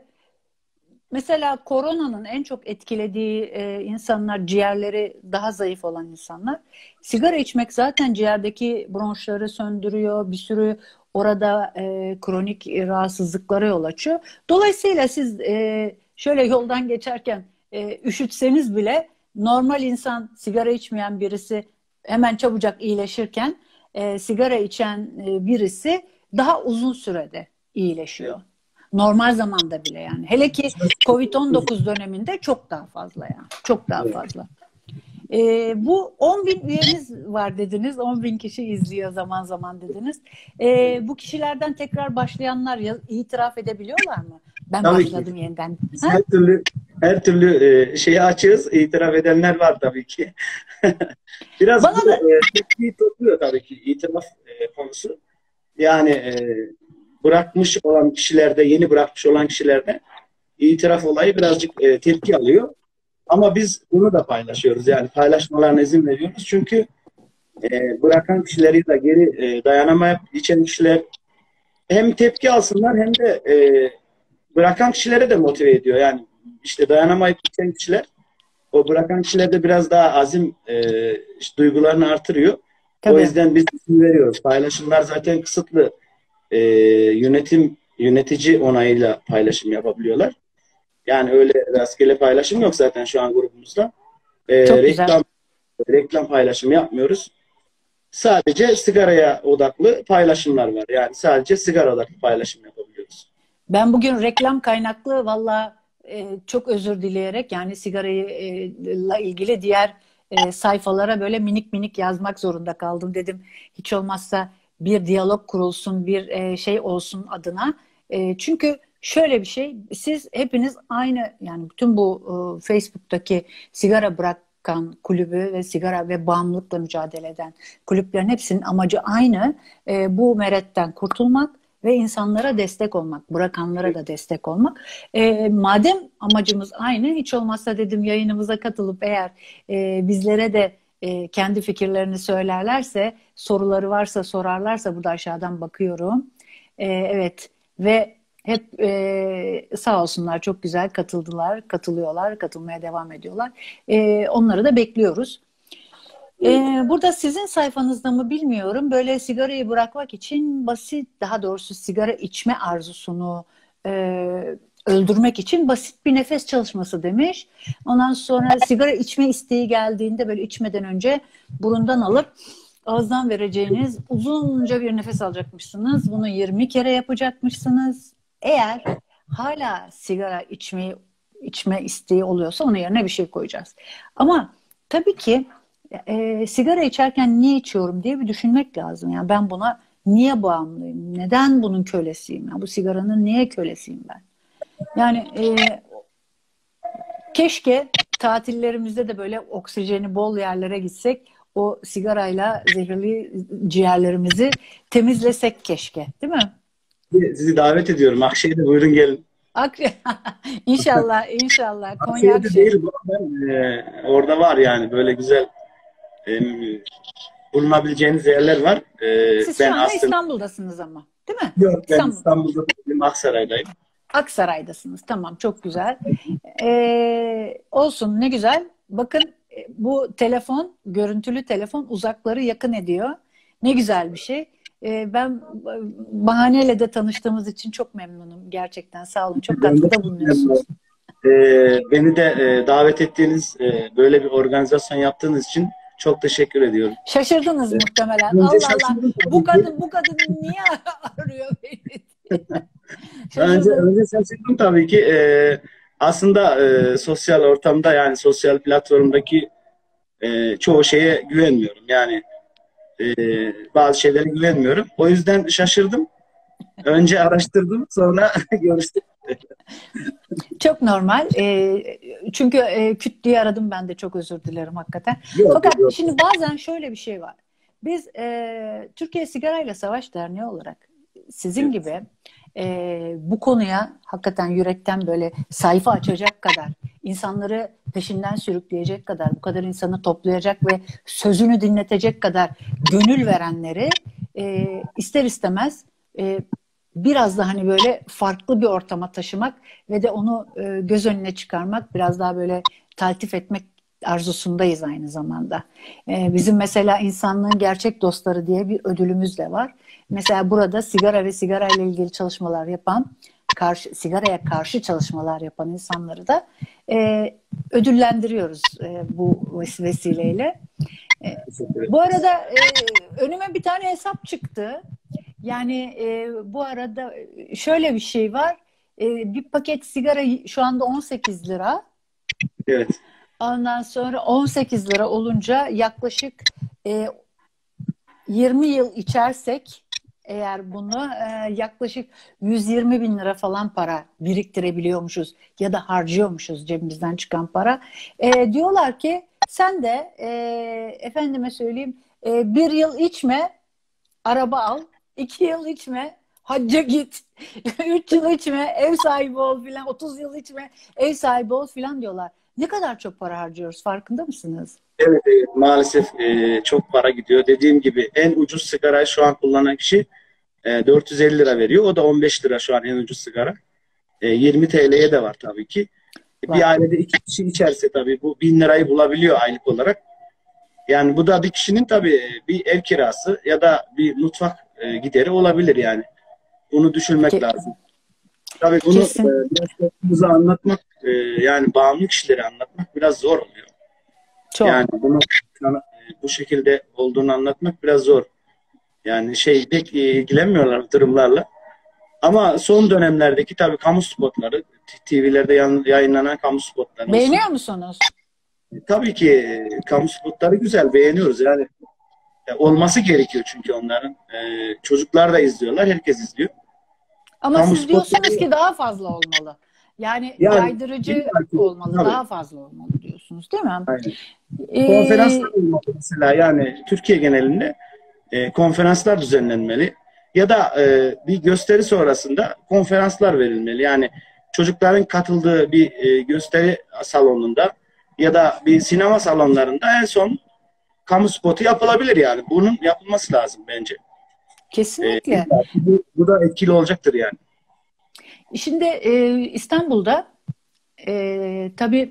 Mesela koronanın en çok etkilediği e, insanlar ciğerleri daha zayıf olan insanlar. Sigara içmek zaten ciğerdeki bronşları söndürüyor. Bir sürü orada e, kronik rahatsızlıklara yol açıyor. Dolayısıyla siz e, şöyle yoldan geçerken e, üşütseniz bile normal insan sigara içmeyen birisi hemen çabucak iyileşirken e, sigara içen e, birisi daha uzun sürede iyileşiyor. Normal zamanda bile yani. Hele ki kovid on dokuz döneminde çok daha fazla yani. Çok daha fazla. Ee, bu on bin üyemiz var dediniz. on bin kişi izliyor zaman zaman dediniz. Ee, bu kişilerden tekrar başlayanlar ya- itiraf edebiliyorlar mı? Ben Tabii ki. başladım yeniden. Biz Ha? her türlü her türlü e, şeyi açığız. İtiraf edenler var tabii ki. Biraz Bana bu da e, tepkiyi topluyor tabii ki itiraf e, konusu. Yani e, bırakmış olan kişilerde, yeni bırakmış olan kişilerde itiraf olayı birazcık e, tepki alıyor. Ama biz bunu da paylaşıyoruz. Yani paylaşmalarına izin veriyoruz. Çünkü e, bırakan kişileri de geri e, dayanamayıp içen kişiler hem tepki alsınlar hem de e, bırakan kişilere de motive ediyor. Yani işte dayanamayıp içen kişiler o bırakan kişilerde biraz daha azim e, işte duygularını artırıyor. O tabii. yüzden biz izin veriyoruz. Paylaşımlar zaten kısıtlı. E, yönetim yönetici onayıyla paylaşım yapabiliyorlar. Yani öyle rastgele paylaşım yok zaten şu an grubumuzda. E, Çok güzel. reklam reklam paylaşımı yapmıyoruz. Sadece sigaraya odaklı paylaşımlar var. Yani sadece sigara odaklı paylaşım yapabiliyoruz. Ben bugün reklam kaynaklı valla e, çok özür dileyerek yani sigarayla ilgili diğer e, sayfalara böyle minik minik yazmak zorunda kaldım. Dedim hiç olmazsa bir diyalog kurulsun, bir e, şey olsun adına. E, çünkü şöyle bir şey, siz hepiniz aynı yani bütün bu e, Facebook'taki sigara bırakan kulübü ve sigara ve bağımlılıkla mücadele eden kulüplerin hepsinin amacı aynı. E, bu meretten kurtulmak ve insanlara destek olmak, bırakanlara da destek olmak. E, madem amacımız aynı, hiç olmazsa dedim yayınımıza katılıp eğer e, bizlere de e, kendi fikirlerini söylerlerse, soruları varsa sorarlarsa burada aşağıdan bakıyorum. E, evet ve hep e, sağ olsunlar çok güzel katıldılar, katılıyorlar, katılmaya devam ediyorlar. E, onları da bekliyoruz. Ee, burada sizin sayfanızda mı bilmiyorum. Böyle sigarayı bırakmak için basit, daha doğrusu sigara içme arzusunu e, öldürmek için basit bir nefes çalışması demiş. Ondan sonra sigara içme isteği geldiğinde böyle içmeden önce burundan alıp ağızdan vereceğiniz uzunca bir nefes alacakmışsınız. Bunu yirmi kere yapacakmışsınız. Eğer hala sigara içmeyi içme isteği oluyorsa onun yerine bir şey koyacağız. Ama tabii ki e, sigara içerken niye içiyorum diye bir düşünmek lazım. Yani ben buna niye bağımlıyım? Neden bunun kölesiyim? Yani bu sigaranın niye kölesiyim ben? Yani e, keşke tatillerimizde de böyle oksijeni bol yerlere gitsek, o sigarayla zehirli ciğerlerimizi temizlesek keşke, değil mi? Sizi davet ediyorum. Akşehir'de buyurun gelin. Ak İnşallah, inşallah. Konya Akşehir'de Akşehir. değil bu. Ben, e, orada var yani böyle güzel e, bulunabileceğiniz yerler var. E, Siz ben şu anda aslında İstanbul'dasınız ama, değil mi? yok, ben İstanbul. İstanbul'da değilim, Aksaray'dayım. Aksaray'dasınız. Tamam, çok güzel. Ee, olsun, ne güzel. Bakın bu telefon, görüntülü telefon uzakları yakın ediyor. Ne güzel bir şey. Ee, ben bahaneyle de tanıştığımız için çok memnunum. Gerçekten sağ olun. Çok Ben de katkıda bulunuyorsunuz. e, beni de e, davet ettiğiniz, e, böyle bir organizasyon yaptığınız için çok teşekkür ediyorum. Şaşırdınız muhtemelen. Önce Allah Allah. şaşırdım tabii Bu ki. kadın bu kadın niye arıyor beni? Önce, Şaşırdım. önce şaşırdım tabii ki. Ee, aslında e, sosyal ortamda, yani sosyal platformdaki e, çoğu şeye güvenmiyorum. Yani e, bazı şeylere güvenmiyorum. O yüzden şaşırdım. Önce araştırdım, sonra görüştüm. Çok normal. E, çünkü e, küt diye aradım, ben de çok özür dilerim hakikaten. Yok, Fakat yok. şimdi bazen şöyle bir şey var. Biz e, Türkiye Sigarayla Savaş Derneği olarak sizin Evet. gibi e, bu konuya hakikaten yürekten böyle sayfa açacak kadar, insanları peşinden sürükleyecek kadar, bu kadar insanı toplayacak ve sözünü dinletecek kadar gönül verenleri e, ister istemez e, biraz da hani böyle farklı bir ortama taşımak ve de onu e, göz önüne çıkarmak, biraz daha böyle taltif etmek arzusundayız aynı zamanda. E, bizim mesela insanlığın gerçek dostları diye bir ödülümüz de var. Mesela burada sigara ve sigara ile ilgili çalışmalar yapan, karşı, sigaraya karşı çalışmalar yapan insanları da e, ödüllendiriyoruz e, bu vesileyle. E, bu arada e, önüme bir tane hesap çıktı. Yani e, bu arada şöyle bir şey var. E, bir paket sigara şu anda on sekiz lira. Evet. Ondan sonra on sekiz lira olunca yaklaşık e, yirmi yıl içersek eğer bunu e, yaklaşık yüz yirmi bin lira falan para biriktirebiliyormuşuz ya da harcıyormuşuz, cebimizden çıkan para. E, diyorlar ki sen de e, efendime söyleyeyim e, bir yıl içme, araba al. İki yıl içme, hacca git. Üç yıl içme, ev sahibi ol filan. Otuz yıl içme, ev sahibi ol filan diyorlar. Ne kadar çok para harcıyoruz, farkında mısınız? Evet, evet. Maalesef e, çok para gidiyor. Dediğim gibi en ucuz sigarayı şu an kullanan kişi e, dört yüz elli lira veriyor. O da on beş lira şu an en ucuz sigara. E, yirmi T L'ye de var tabii ki. Var. Bir ailede iki kişi içerse tabii bu bin lirayı bulabiliyor aylık olarak. Yani bu da bir kişinin tabii bir ev kirası ya da bir mutfak e, gideri olabilir yani. Bunu düşünmek Ke- lazım. Tabii bunu e, Kesin. biraz toplumuza anlatmak, e, yani bağımlı kişilere anlatmak biraz zor oluyor. Çok. Yani bunu sana, e, bu şekilde olduğunu anlatmak biraz zor. Yani şey pek e, ilgilenmiyorlar bu durumlarla. Ama son dönemlerdeki tabii kamu spotları, T V'lerde yayınlanan kamu spotları olsun. Beğeniyor musunuz? Tabii ki e, kamu spotları güzel, beğeniyoruz yani. E, olması gerekiyor çünkü onların. E, çocuklar da izliyorlar, herkes izliyor. Ama Kamu siz diyorsunuz spotları ki daha fazla olmalı. Yani yani caydırıcı illaki, olmalı, tabii. daha fazla olmalı diyorsunuz, değil mi? Aynen. Ee, Konferanslar olmalı mesela, yani Türkiye genelinde e, konferanslar düzenlenmeli. Ya da e, bir gösteri sonrasında konferanslar verilmeli. Yani çocukların katıldığı bir e, gösteri salonunda ya da bir sinema salonlarında en son kamu spotu yapılabilir yani. Bunun yapılması lazım bence. kesinlikle. E, bu, bu da etkili olacaktır yani. Şimdi e, İstanbul'da e, tabii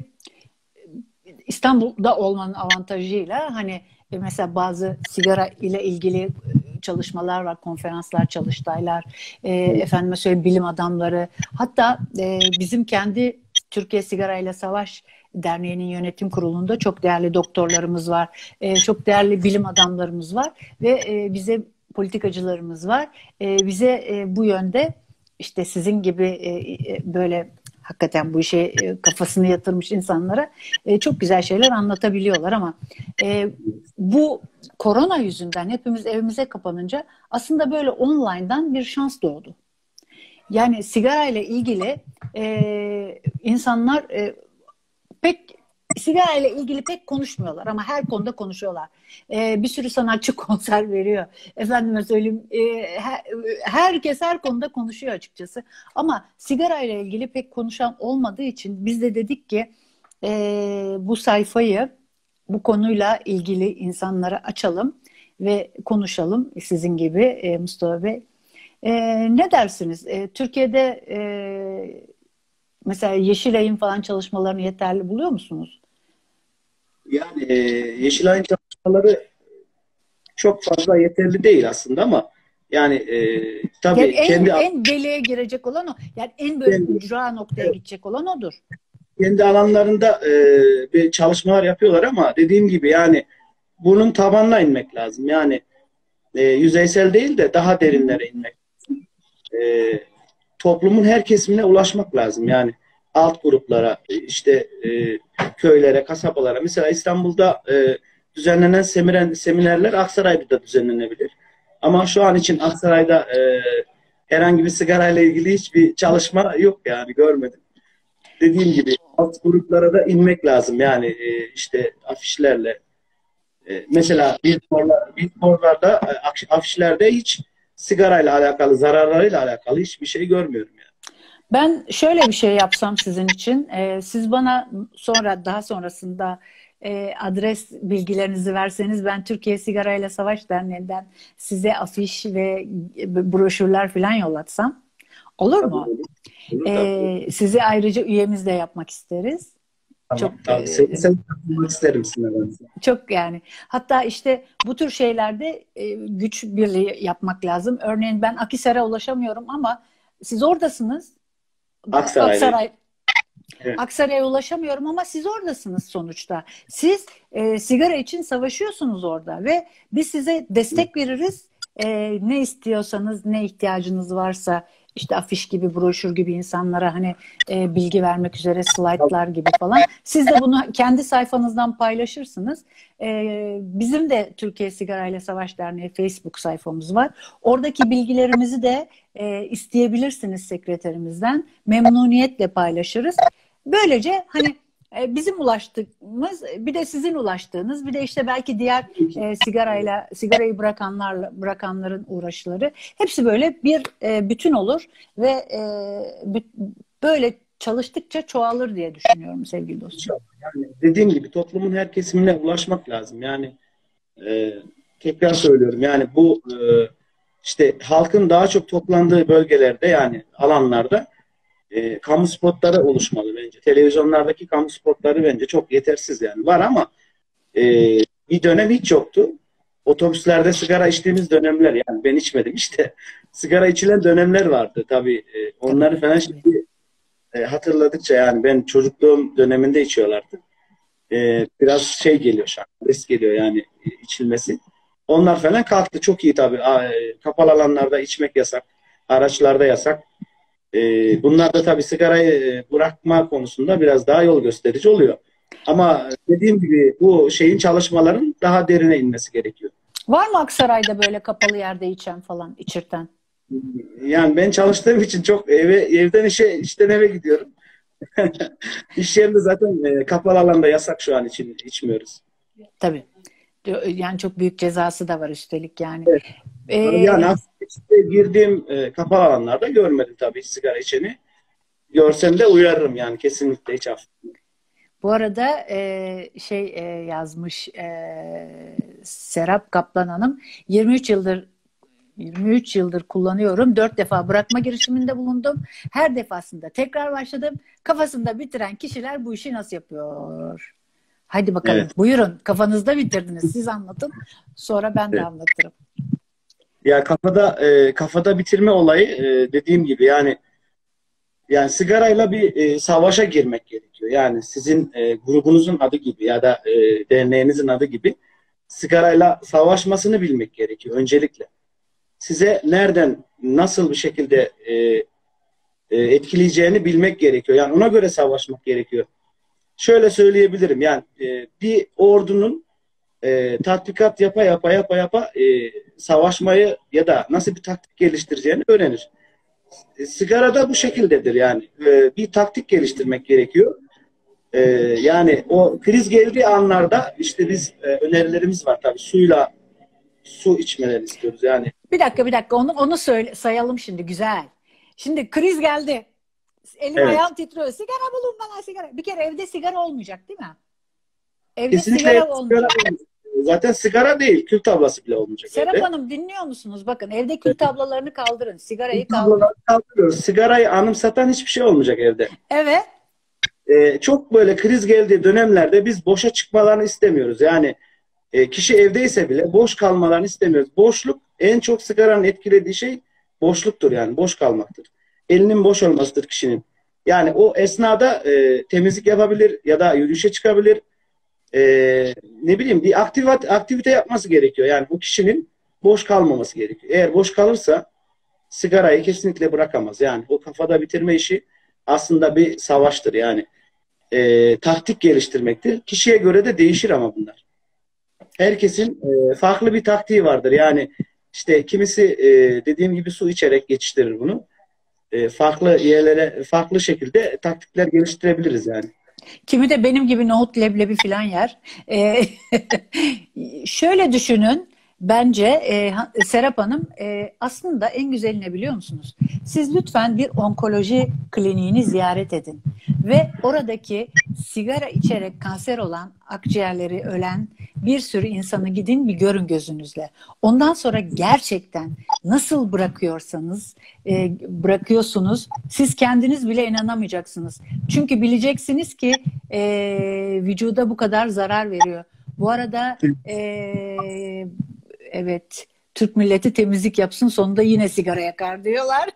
İstanbul'da olmanın avantajıyla hani e, mesela bazı sigara ile ilgili çalışmalar var, konferanslar, çalıştaylar, e, efendime söyleyeyim bilim adamları. Hatta e, bizim kendi Türkiye Sigara ile Savaş Derneği'nin yönetim kurulunda çok değerli doktorlarımız var, e, çok değerli bilim adamlarımız var ve e, bize politikacılarımız var. E, bize e, bu yönde işte sizin gibi e, e, böyle hakikaten bu işe e, kafasını yatırmış insanlara e, çok güzel şeyler anlatabiliyorlar ama e, bu korona yüzünden hepimiz evimize kapanınca aslında böyle online'dan bir şans doğdu. Yani sigara ile ilgili e, insanlar e, pek sigara ile ilgili pek konuşmuyorlar ama her konuda konuşuyorlar. Ee, bir sürü sanatçı konser veriyor. Efendime söyleyeyim e, her, herkes her konuda konuşuyor açıkçası. Ama sigara ile ilgili pek konuşan olmadığı için biz de dedik ki e, bu sayfayı bu konuyla ilgili insanlara açalım ve konuşalım sizin gibi e, Mustafa Bey. E, ne dersiniz? E, Türkiye'de e, mesela Yeşilay'ın falan çalışmalarını yeterli buluyor musunuz? Yani e, Yeşilay'ın çalışmaları çok fazla yeterli değil aslında ama yani e, tabii Yani en, kendi en deliğe girecek olan o. Yani en böyle kendi, ücra noktaya gidecek olan odur. kendi alanlarında e, bir çalışmalar yapıyorlar ama dediğim gibi yani bunun tabanına inmek lazım. Yani e, yüzeysel değil de daha derinlere inmek. E, Toplumun her kesimine ulaşmak lazım. Yani alt gruplara, işte e, köylere, kasabalara. Mesela İstanbul'da e, düzenlenen seminer, seminerler Aksaray'da da düzenlenebilir. Ama şu an için Aksaray'da e, herhangi bir sigarayla ilgili hiçbir çalışma yok yani görmedim. Dediğim gibi alt gruplara da inmek lazım. Yani e, işte afişlerle. E, mesela billboardlar, billboardlarda, e, afişlerde hiç sigarayla alakalı, zararlarıyla alakalı hiçbir şey görmüyorum yani. Ben şöyle bir şey yapsam sizin için. Ee, siz bana sonra daha sonrasında e, adres bilgilerinizi verseniz ben Türkiye Sigara ile Savaş Derneği'nden size afiş ve broşürler falan yollatsam. Olur Tabii, mu? olur. Olur, tabii. Ee, sizi ayrıca üyemiz de yapmak isteriz. Tamam. Çok Tamam. e, Seni, seni katılmak isterim sizinle. Çok yani. Hatta işte bu tür şeylerde e, güç birliği yapmak lazım. Örneğin ben Akhisar'a ulaşamıyorum ama siz oradasınız. Aksaray'dayım. Aksaray, Evet. Aksaray'a ulaşamıyorum ama siz oradasınız sonuçta. Siz e, sigara için savaşıyorsunuz orada ve biz size destek veririz. E, ne istiyorsanız, ne ihtiyacınız varsa işte afiş gibi, broşür gibi insanlara hani e, bilgi vermek üzere slaytlar gibi falan. Siz de bunu kendi sayfanızdan paylaşırsınız. E, bizim de Türkiye Sigara ile Savaş Derneği Facebook sayfamız var. Oradaki bilgilerimizi de e, isteyebilirsiniz sekreterimizden. Memnuniyetle paylaşırız. Böylece hani e, bizim ulaştığımız bir de sizin ulaştığınız bir de işte belki diğer e, sigarayla sigarayı bırakanlarla bırakanların uğraşları hepsi böyle bir e, bütün olur ve e, böyle çalıştıkça çoğalır diye düşünüyorum sevgili dostum. Yani dediğim gibi toplumun her kesimine ulaşmak lazım. Yani e, tekrar söylüyorum. Yani bu e, işte halkın daha çok toplandığı bölgelerde yani alanlarda E, kamu spotları oluşmalı bence. Televizyonlardaki kamu spotları bence çok yetersiz yani. Var ama e, bir dönem hiç yoktu. Otobüslerde sigara içtiğimiz dönemler yani ben içmedim işte. Sigara içilen dönemler vardı tabii. E, onları falan şimdi e, hatırladıkça yani ben çocukluğum döneminde içiyorlardı. E, biraz şey geliyor şu an. Risk geliyor yani e, içilmesi. Onlar falan kalktı. Çok iyi tabii. A, e, kapalı alanlarda içmek yasak. Araçlarda yasak. Ee, bunlar da tabii sigarayı bırakma konusunda biraz daha yol gösterici oluyor. Ama dediğim gibi bu şeyin çalışmaların daha derine inmesi gerekiyor. Var mı Aksaray'da böyle kapalı yerde içen falan, içirten? Yani ben çalıştığım için çok eve evden işe işten eve gidiyorum. İş yerinde zaten e, kapalı alanda yasak şu an için içmiyoruz. Tabii. Yani çok büyük cezası da var üstelik yani. Evet. Ee, Yani aslında işte girdiğim e, kapalı alanlarda görmedim tabii sigara içeni. Görsem de uyarırım yani kesinlikle hiç affetmem. Bu arada e, şey e, yazmış e, Serap Kaplan Hanım yirmi üç yıldır yirmi üç yıldır kullanıyorum. dört defa bırakma girişiminde bulundum. Her defasında tekrar başladım. Kafasında bitiren kişiler bu işi nasıl yapıyor? Hadi bakalım. Evet. Buyurun. Kafanızda bitirdiniz. Siz anlatın. Sonra ben de Evet. anlatırım. Ya kafada e, kafada bitirme olayı e, dediğim gibi yani yani sigarayla bir e, savaşa girmek gerekiyor. Yani sizin e, grubunuzun adı gibi ya da e, derneğinizin adı gibi sigarayla savaşmasını bilmek gerekiyor öncelikle. Size nereden nasıl bir şekilde e, e, etkileyeceğini bilmek gerekiyor. Yani ona göre savaşmak gerekiyor. Şöyle söyleyebilirim yani e, bir ordunun e, tatbikat yapa yapa yapa yapa e, savaşmayı ya da nasıl bir taktik geliştireceğini öğrenir. E, sigara da bu şekildedir yani. E, bir taktik geliştirmek gerekiyor. E, yani o kriz geldiği anlarda işte biz e, önerilerimiz var tabii. Suyla su içmeleri istiyoruz yani. Bir dakika bir dakika onu onu söyle sayalım şimdi güzel. Şimdi kriz geldi. Elim Evet. ayağım titriyor. Sigara bulun bana sigara. Bir kere evde sigara olmayacak değil mi? Evde Kesinlikle sigara evde sigara olmayacak. olmayacak. Zaten sigara değil, kül tablası bile olmayacak Serap evde. Hanım dinliyor musunuz? Bakın evde kül tablalarını kaldırın. Kül Sigarayı kaldırın. tablaları kaldırıyoruz. Sigarayı anımsatan hiçbir şey olmayacak evde. Evet. Ee, çok böyle kriz geldiği dönemlerde biz boşa çıkmalarını istemiyoruz. Yani e, kişi evdeyse bile boş kalmalarını istemiyoruz. Boşluk en çok sigaranın etkilediği şey boşluktur yani boş kalmaktır. Elinin boş olmasıdır kişinin. Yani o esnada e, temizlik yapabilir ya da yürüyüşe çıkabilir. E, ne bileyim bir aktivite, aktivite yapması gerekiyor. Yani bu kişinin boş kalmaması gerekiyor. Eğer boş kalırsa sigarayı kesinlikle bırakamaz. Yani o kafada bitirme işi aslında bir savaştır yani. E, taktik geliştirmektir. Kişiye göre de değişir ama bunlar. Herkesin e, farklı bir taktiği vardır. Yani işte kimisi e, dediğim gibi su içerek geçiştirir bunu. E, farklı yerlere farklı şekilde taktikler geliştirebiliriz yani. Kimi de benim gibi nohut leblebi falan yer. Ee, şöyle düşünün. Bence e, Serap Hanım e, aslında en güzeli ne biliyor musunuz? Siz lütfen bir onkoloji kliniğini ziyaret edin. Ve oradaki sigara içerek kanser olan, akciğerleri ölen bir sürü insanı gidin bir görün gözünüzle. Ondan sonra gerçekten nasıl bırakıyorsanız e, bırakıyorsunuz siz kendiniz bile inanamayacaksınız. Çünkü bileceksiniz ki e, vücuda bu kadar zarar veriyor. Bu arada e, evet Türk milleti temizlik yapsın sonunda yine sigara yakar diyorlar.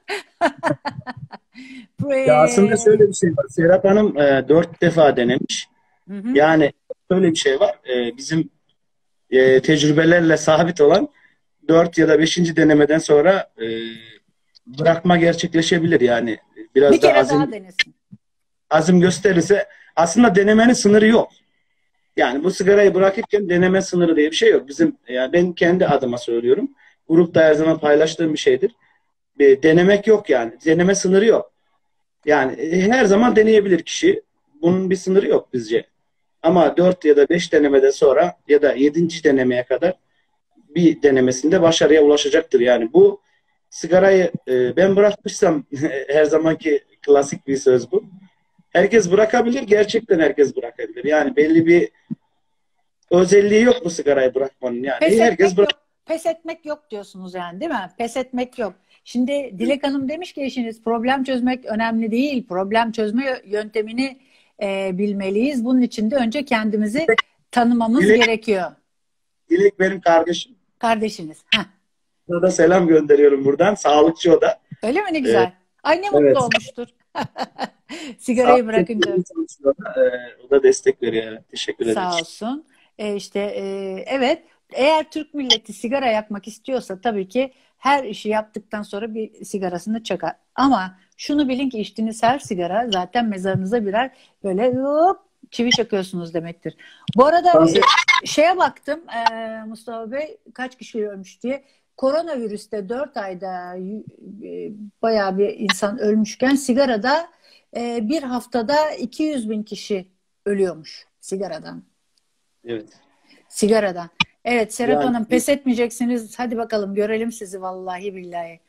Ya aslında E, şöyle bir şey var. Serap Hanım e, dört defa denemiş. hı hı. Yani şöyle bir şey var. E, bizim e, tecrübelerle sabit olan dört ya da beşinci denemeden sonra e, bırakma gerçekleşebilir. Yani Bir biraz da kere daha azim denesin. azim gösterirse aslında denemenin sınırı yok. Yani bu sigarayı bırakırken deneme sınırı diye bir şey yok. Bizim yani ben kendi adıma söylüyorum. Grupta her zaman paylaştığım bir şeydir. Bir denemek yok yani. Deneme sınırı yok. Yani e, her zaman deneyebilir kişi. Bunun bir sınırı yok bizce. Ama dört ya da beş denemeden sonra ya da yedinci denemeye kadar bir denemesinde başarıya ulaşacaktır. Yani bu sigarayı e, ben bırakmışsam her zamanki klasik bir söz bu. Herkes bırakabilir. Gerçekten herkes bırakabilir. Yani belli bir özelliği yok bu sigarayı bırakmanın. Yani Pes herkes etmek bırak. yok. Pes etmek yok diyorsunuz yani değil mi? Pes etmek yok. Şimdi Dilek Hanım demiş ki eşiniz problem çözmek önemli değil. Problem çözme yöntemini e, bilmeliyiz. Bunun için de önce kendimizi tanımamız Dilek, gerekiyor. Dilek benim kardeşim. Kardeşiniz. Heh. Ona da selam gönderiyorum buradan. Sağlıkçı o da. Öyle mi ne Ee, güzel. Ay ne mutlu evet. olmuştur. Sigarayı Sağlık bırakınca. sektöründe çalışıyor o da. Ee, o da destek veriyor. Evet. Teşekkür Sağ ederiz. olsun. E, işte e, evet eğer Türk milleti sigara yakmak istiyorsa tabii ki her işi yaptıktan sonra bir sigarasını çakar. Ama şunu bilin ki içtiğiniz her sigara zaten mezarınıza birer böyle hop, çivi çakıyorsunuz demektir. Bu arada e, Tansiyon- şeye baktım e, Mustafa Bey kaç kişi ölmüş diye. Koronavirüste dört ayda e, bayağı bir insan ölmüşken sigarada e, bir haftada iki yüz bin kişi ölüyormuş sigaradan. Evet. Sigaradan. Evet Serap Yani Hanım pes etmeyeceksiniz. Hadi bakalım görelim sizi vallahi billahi.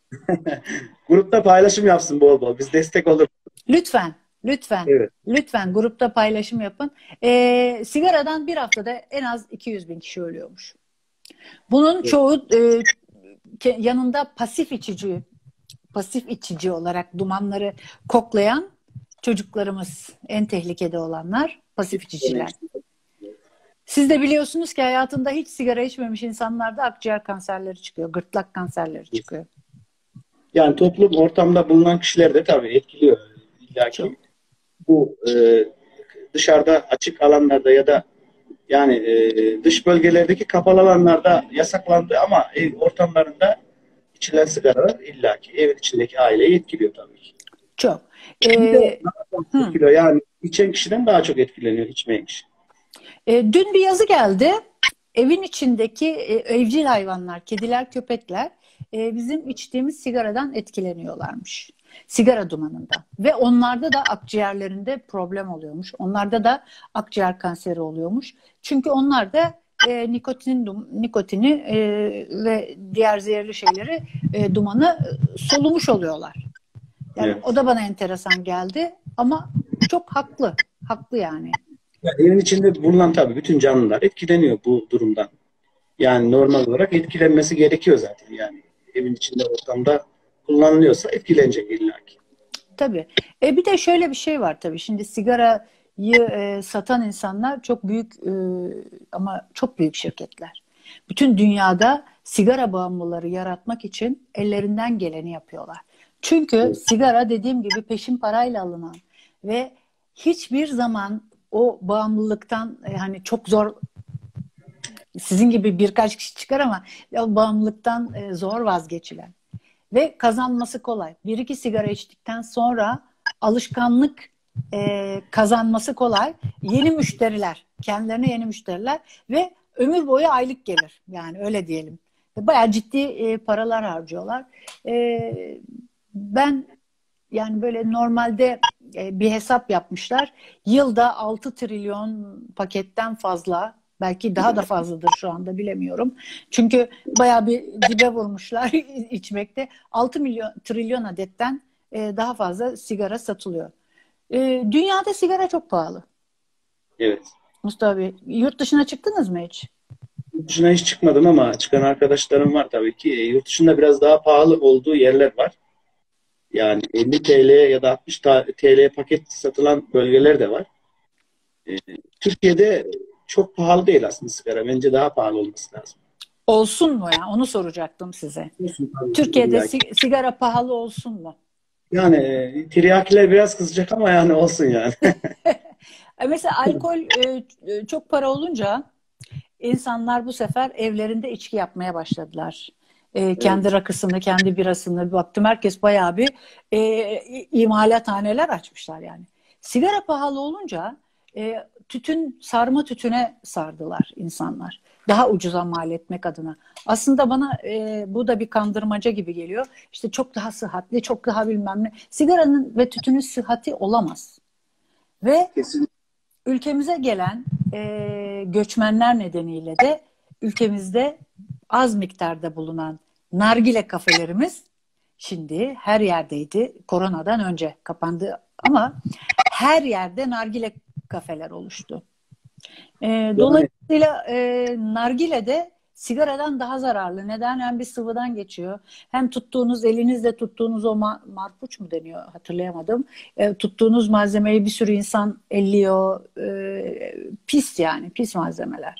grupta paylaşım yapsın bol bol. Biz destek olur. Lütfen, lütfen, Evet. lütfen grupta paylaşım yapın. Ee, sigaradan bir haftada en az iki yüz bin kişi ölüyormuş. Bunun Evet. çoğu e, ke- yanında pasif içici, pasif içici olarak dumanları koklayan çocuklarımız en tehlikede olanlar pasif içiciler. Siz de biliyorsunuz ki hayatında hiç sigara içmemiş insanlarda akciğer kanserleri çıkıyor, gırtlak kanserleri çıkıyor. Yani toplum ortamda bulunan kişiler de tabii etkiliyor Çok. illaki. Bu e, dışarıda açık alanlarda ya da yani e, dış bölgelerdeki kapalı alanlarda yasaklandı ama ev ortamlarında içilen sigaralar illaki evin içindeki aileyi etkiliyor tabii ki. Çok. Bir de Ee, daha çok hı. etkiliyor. Yani içen kişiden daha çok etkileniyor içmeyen kişi. Ee, dün bir yazı geldi. Evin içindeki e, evcil hayvanlar, kediler, köpekler e, bizim içtiğimiz sigaradan etkileniyorlarmış. Sigara dumanından. Ve onlarda da akciğerlerinde problem oluyormuş. Onlarda da akciğer kanseri oluyormuş. Çünkü onlar da e, nikotinin nikotini e, ve diğer zehirli şeyleri e, dumanı e, solumuş oluyorlar. Yani Evet. o da bana enteresan geldi ama çok haklı. Haklı yani. Yani evin içinde bulunan tabii bütün canlılar etkileniyor bu durumdan. Yani normal olarak etkilenmesi gerekiyor zaten. Yani evin içinde ortamda kullanılıyorsa etkilenecek illaki. Tabii. E bir de şöyle bir şey var tabii. Şimdi sigarayı e, satan insanlar çok büyük e, ama çok büyük şirketler. Bütün dünyada sigara bağımlıları yaratmak için ellerinden geleni yapıyorlar. Çünkü sigara dediğim gibi peşin parayla alınan ve hiçbir zaman o bağımlılıktan e, hani çok zor sizin gibi birkaç kişi çıkar ama o bağımlılıktan e, zor vazgeçilen. Ve kazanması kolay. Bir iki sigara içtikten sonra alışkanlık e, kazanması kolay. Yeni müşteriler, kendilerine yeni müşteriler ve ömür boyu aylık gelir. Yani öyle diyelim. Bayağı ciddi e, paralar harcıyorlar. E, ben yani böyle normalde e, bir hesap yapmışlar. Yılda altı trilyon paketten fazla, belki daha da fazladır şu anda bilemiyorum. Çünkü bayağı bir dibe vurmuşlar içmekte. altı milyon trilyon adetten e, daha fazla sigara satılıyor. E, dünyada sigara çok pahalı. Evet. Mustafa Bey, yurt dışına çıktınız mı hiç? Yurt dışına hiç çıkmadım ama çıkan arkadaşlarım var tabii ki. E, Yurt dışında biraz daha pahalı olduğu yerler var. Yani elli T L ya da altmış T L paket satılan bölgeler de var. E, Türkiye'de çok pahalı değil aslında sigara. Bence daha pahalı olması lazım. Olsun mu ya? Onu soracaktım size. Olsun tabii ki Türkiye'de illa ki. sig- sigara pahalı olsun mu? Yani e, tiryakiler biraz kızacak ama yani olsun yani. E, Mesela alkol e, e, çok para olunca insanlar bu sefer evlerinde içki yapmaya başladılar. E, kendi Evet. rakısını, kendi birasını baktım. Herkes bayağı bir e, imalathaneler açmışlar yani. Sigara pahalı olunca e, tütün, sarma tütüne sardılar insanlar. Daha ucuza mal etmek adına. Aslında bana e, bu da bir kandırmaca gibi geliyor. İşte çok daha sıhhatli, çok daha bilmem ne. Sigaranın ve tütünün sıhhati olamaz. Ve Kesin. ülkemize gelen e, göçmenler nedeniyle de ülkemizde az miktarda bulunan nargile kafelerimiz şimdi her yerdeydi. Koronadan önce kapandı ama her yerde nargile kafeler oluştu. E, Yani dolayısıyla e, nargile de sigaradan daha zararlı. Neden? Hem bir sıvıdan geçiyor. Hem tuttuğunuz, elinizle tuttuğunuz o ma- marpuç mu deniyor hatırlayamadım. E, tuttuğunuz malzemeyi bir sürü insan elliyor. E, pis yani, pis malzemeler.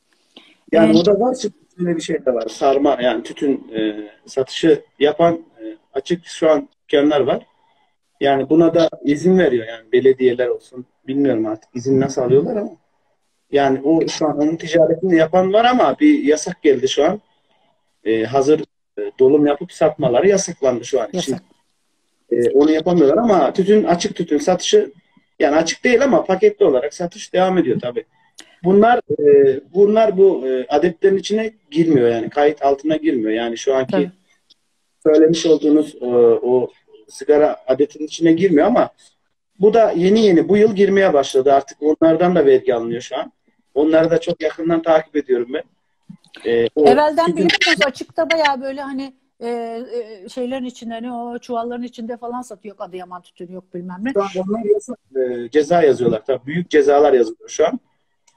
yani E, o da var. Şimdi şöyle bir şey de var. Sarma yani tütün e, satışı yapan e, açık şu an dükkanlar var. Yani buna da izin veriyor yani belediyeler olsun. Bilmiyorum artık izin nasıl alıyorlar ama. Yani o şu an onun ticaretini yapan var ama bir yasak geldi şu an. E, hazır e, dolum yapıp satmaları yasaklandı şu an için. yasak. E, onu yapamıyorlar ama tütün açık tütün satışı yani açık değil ama paketli olarak satış devam ediyor tabii. Bunlar e, bunlar bu e, adetlerin içine girmiyor yani kayıt altına girmiyor. Yani şu Tabii. anki söylemiş olduğunuz e, o sigara adetinin içine girmiyor ama bu da yeni yeni bu yıl girmeye başladı artık. Onlardan da vergi alınıyor şu an. Onları da çok yakından takip ediyorum ben. E, o Evvelden tütün biliyorsunuz açıkta bayağı böyle hani e, e, şeylerin içinde hani o çuvalların içinde falan satıyor. Yok Adıyaman tütünü yok bilmem ne. şu an onlar yasak, e, ceza yazıyorlar. Tabii büyük cezalar yazılıyor şu an.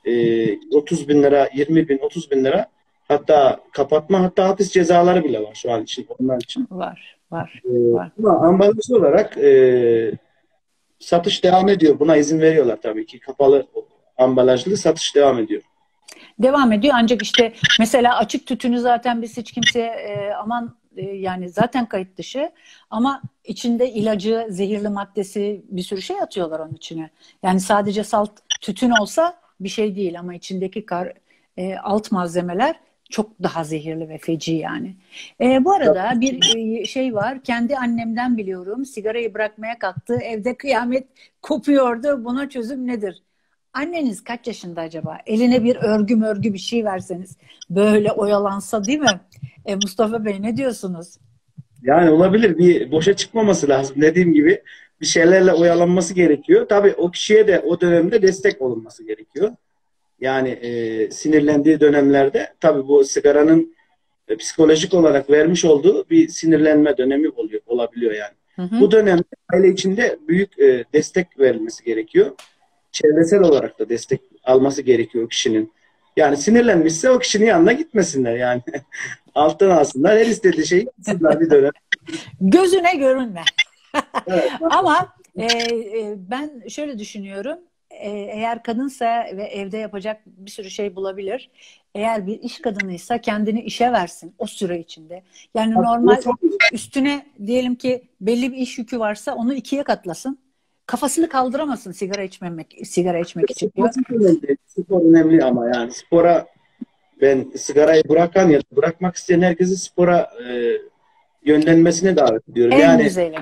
E, otuz bin lira, yirmi bin, otuz bin lira hatta kapatma hatta hapis cezaları bile var şu an için onlar için. Var, var, E, var. ama ambalajlı olarak e, satış devam ediyor. Buna izin veriyorlar tabii ki. Kapalı ambalajlı satış devam ediyor. Devam ediyor ancak işte mesela açık tütünü zaten biz hiç kimseye e, aman e, yani zaten kayıt dışı ama içinde ilacı, zehirli maddesi bir sürü şey atıyorlar onun içine. Yani sadece salt tütün olsa bir şey değil ama içindeki kar, e, alt malzemeler çok daha zehirli ve feci yani. E, bu arada bir e, şey var, kendi annemden biliyorum, sigarayı bırakmaya kalktı, evde kıyamet kopuyordu. Buna çözüm nedir? Anneniz kaç yaşında acaba? Eline bir örgü mörgü bir şey verseniz böyle oyalansa değil mi? E, Mustafa Bey ne diyorsunuz? Yani olabilir. Bir boşa çıkmaması lazım. Dediğim gibi bir şeylerle oyalanması gerekiyor. Tabii o kişiye de o dönemde destek olunması gerekiyor. Yani e, sinirlendiği dönemlerde tabii bu sigaranın e, psikolojik olarak vermiş olduğu bir sinirlenme dönemi oluyor, olabiliyor yani. Hı hı. Bu dönemde aile içinde büyük e, destek verilmesi gerekiyor. Çevresel olarak da destek alması gerekiyor o kişinin. Yani sinirlenmişse o kişinin yanına gitmesinler yani. Alttan alsınlar. Her istediği şeyi yapsınlar bir dönem. Gözüne görünme. Evet. Ama e, e, ben şöyle düşünüyorum. E, eğer kadınsa ve evde yapacak bir sürü şey bulabilir. Eğer bir iş kadınıysa kendini işe versin o süre içinde. Yani Bu normal çok, üstüne diyelim ki belli bir iş yükü varsa onu ikiye katlasın. Kafasını kaldıramasın sigara içmemek, sigara içmek için diyor. çok önemli. Spor önemli ama yani spora ben sigarayı bırakan ya da bırakmak isteyen herkesi spora e, yönlenmesine davet ediyorum. En Yani güzeli.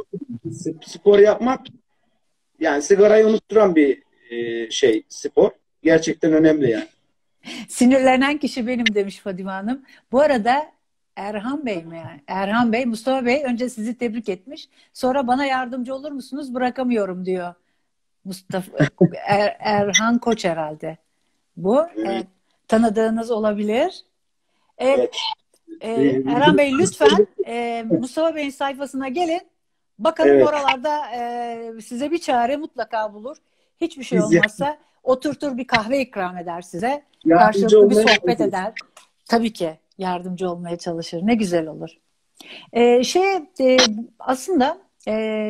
spor yapmak yani sigarayı unutturan bir e, şey spor. Gerçekten önemli yani. Sinirlenen kişi benim demiş Fadime Hanım. Bu arada Erhan Bey mi yani? Erhan Bey, Mustafa Bey önce sizi tebrik etmiş. Sonra bana yardımcı olur musunuz? Bırakamıyorum diyor. Mustafa Er- Erhan Koç herhalde. Bu e, Evet. tanıdığınız olabilir. E, Evet. e, E, Erhan Bey lütfen e, Mustafa Bey'in sayfasına gelin. Bakalım Evet. oralarda e, size bir çare mutlaka bulur. Hiçbir şey Biz olmazsa oturtur bir kahve ikram eder size. yardımcı Karşılıklı bir olmaya sohbet çalışıyoruz. eder. Tabii ki yardımcı olmaya çalışır. Ne güzel olur. E, şey e, aslında e,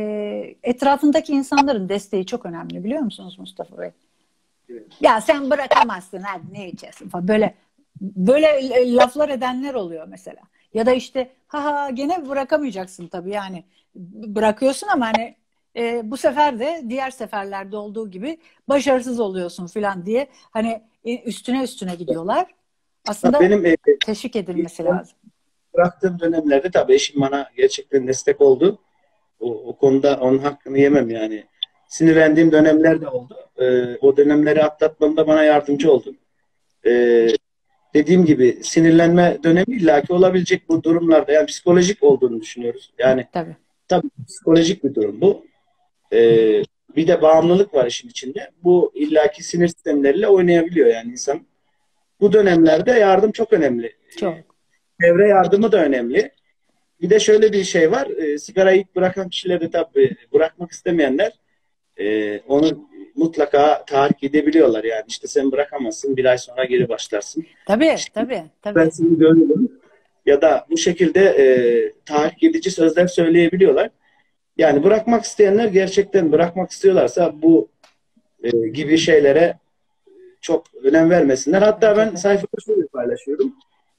etrafındaki insanların desteği çok önemli biliyor musunuz Mustafa Bey? Evet. Ya sen bırakamazsın hadi ne içersin falan böyle böyle laflar edenler oluyor mesela. Ya da işte ha ha gene bırakamayacaksın tabii yani bırakıyorsun ama hani e, bu sefer de diğer seferlerde olduğu gibi başarısız oluyorsun falan diye hani e, üstüne üstüne gidiyorlar. Aslında Benim e, teşvik edilmesi lazım. bıraktığım dönemlerde tabii eşim bana gerçekten destek oldu. O, o konuda onun hakkını yemem yani. Sinirlendiğim dönemler de oldu. Ee, o dönemleri atlatmamda bana yardımcı oldu. Ee, dediğim gibi sinirlenme dönemi illaki olabilecek bu durumlarda. Yani psikolojik olduğunu düşünüyoruz. Yani Tabii. tabii psikolojik bir durum bu. Ee, bir de bağımlılık var işin içinde. Bu illaki sinir sistemleriyle oynayabiliyor yani insan. Bu dönemlerde yardım çok önemli. Ee, Çok. çevre yardımı da önemli. Bir de şöyle bir şey var. E, sigarayı ilk bırakan kişilerde tabii bırakmak istemeyenler e, onu mutlaka tahrik edebiliyorlar. Yani işte sen bırakamazsın. Bir ay sonra geri başlarsın. Tabii, İşte tabii, ben tabii. seni dövüyorum. Ya da bu şekilde e, tahrik edici sözler söyleyebiliyorlar. Yani bırakmak isteyenler gerçekten bırakmak istiyorlarsa bu e, gibi şeylere çok önem vermesinler. Hatta Bence ben de. sayfada şöyle paylaşıyorum.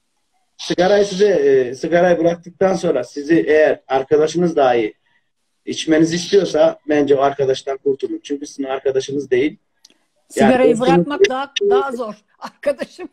Sigarayı size e, sigarayı bıraktıktan sonra sizi eğer arkadaşınız dahi içmenizi istiyorsa bence o arkadaştan kurtulun. Çünkü sizin arkadaşınız değil. Yani Sigarayı dostunuz bırakmak değil. daha daha zor arkadaşım.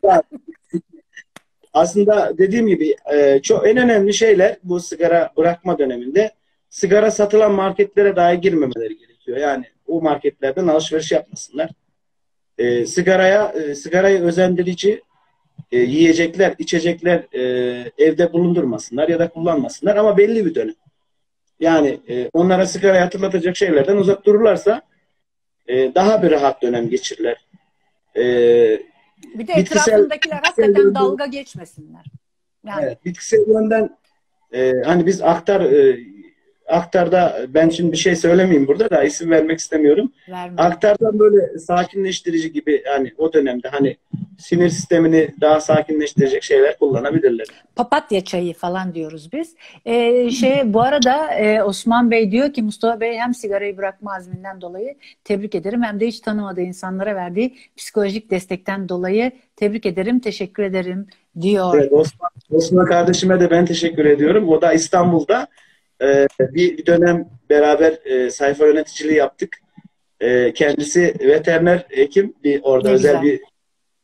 Aslında dediğim gibi e, çok en önemli şeyler bu sigara bırakma döneminde sigara satılan marketlere dahi girmemeleri gerekiyor. Yani o marketlerden alışveriş yapmasınlar. E, sigaraya e, sigarayı özendirici e, yiyecekler, içecekler e, evde bulundurmasınlar ya da kullanmasınlar ama belli bir dönem. Yani e, onlara sigarayı hatırlatacak şeylerden uzak dururlarsa e, daha bir rahat dönem geçirirler. E, Bir de bitkisel, etrafındakiler bitkisel hakikaten yönden, dalga geçmesinler. Yani evet, bitkisel yönden e, hani biz aktar e, aktarda ben şimdi bir şey söylemeyeyim burada da isim vermek istemiyorum. vermeyin. Aktardan böyle sakinleştirici gibi yani o dönemde hani sinir sistemini daha sakinleştirecek şeyler kullanabilirler. Papatya çayı falan diyoruz biz. Ee, şey bu arada e, Osman Bey diyor ki Mustafa Bey hem sigarayı bırakma azminden dolayı tebrik ederim hem de hiç tanımadığı insanlara verdiği psikolojik destekten dolayı tebrik ederim, teşekkür ederim diyor. Evet, Osman, Osman kardeşime de ben teşekkür ediyorum. O da İstanbul'da e, bir, bir dönem beraber e, sayfa yöneticiliği yaptık. E, kendisi veteriner hekim, bir orada Ne özel güzel. bir.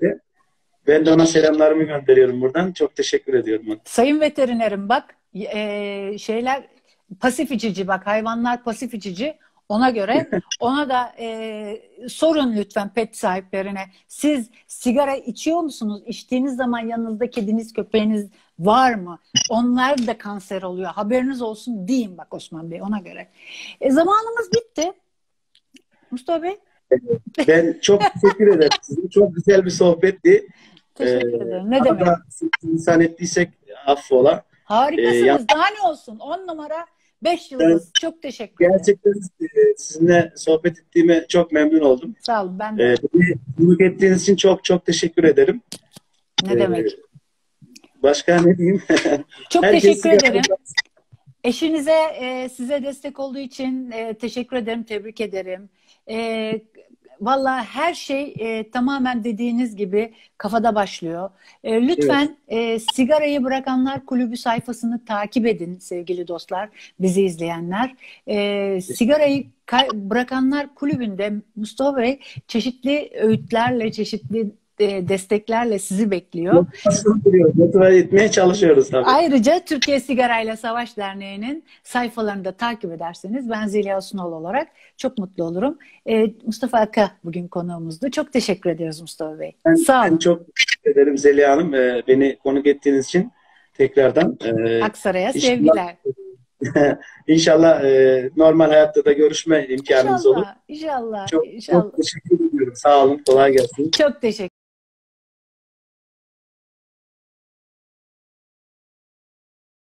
Ben de ona selamlarımı gönderiyorum buradan. Çok teşekkür ediyorum ona. Sayın veterinerim bak e, şeyler pasif içici bak hayvanlar pasif içici ona göre ona da e, sorun lütfen pet sahiplerine siz sigara içiyor musunuz? İçtiğiniz zaman yanınızda kediniz köpeğiniz var mı? Onlar da kanser oluyor haberiniz olsun deyin bak Osman Bey ona göre. E, zamanımız bitti. Mustafa Bey. Ben çok teşekkür ederim size. Çok güzel bir sohbetti. Teşekkür Ee, ederim. Ne demek? insan ettiysek affola. Harikasınız. Ee, ya, Daha ne olsun? On numara beş yıldız. Çok teşekkür ederim. gerçekten e, sizinle sohbet ettiğime çok memnun oldum. Sağ olun. Ben de. Ee, beni konuk ettiğiniz için çok çok teşekkür ederim. Ne Ee, demek? Başka ne diyeyim? Çok Herkes teşekkür sigara- ederim. Eşinize e, size destek olduğu için e, teşekkür ederim, tebrik ederim. E, Valla her şey e, tamamen dediğiniz gibi kafada başlıyor. E, lütfen e, Sigarayı Bırakanlar Kulübü sayfasını takip edin sevgili dostlar, bizi izleyenler. E, Sigarayı Bırakanlar Kulübü'nde Mustafa Bey çeşitli öğütlerle, çeşitli e, desteklerle sizi bekliyor. Motive etmeye çalışıyoruz tabii. Ayrıca Türkiye Sigarayla Savaş Derneği'nin sayfalarını da takip ederseniz ben Zeliha Sunal olarak çok mutlu olurum. Ee, Mustafa Aka bugün konuğumuzdu. Çok teşekkür ediyoruz Mustafa Bey. Ben, Sağ olun. ben çok teşekkür ederim Zeliha Hanım. Ee, beni konuk ettiğiniz için tekrardan. E, Aksaray'a sevgiler. İnşallah e, normal hayatta da görüşme imkanımız İnşallah, olur. inşallah, Çok, inşallah. çok teşekkür ediyorum. Sağ olun. Kolay gelsin. Çok teşekkür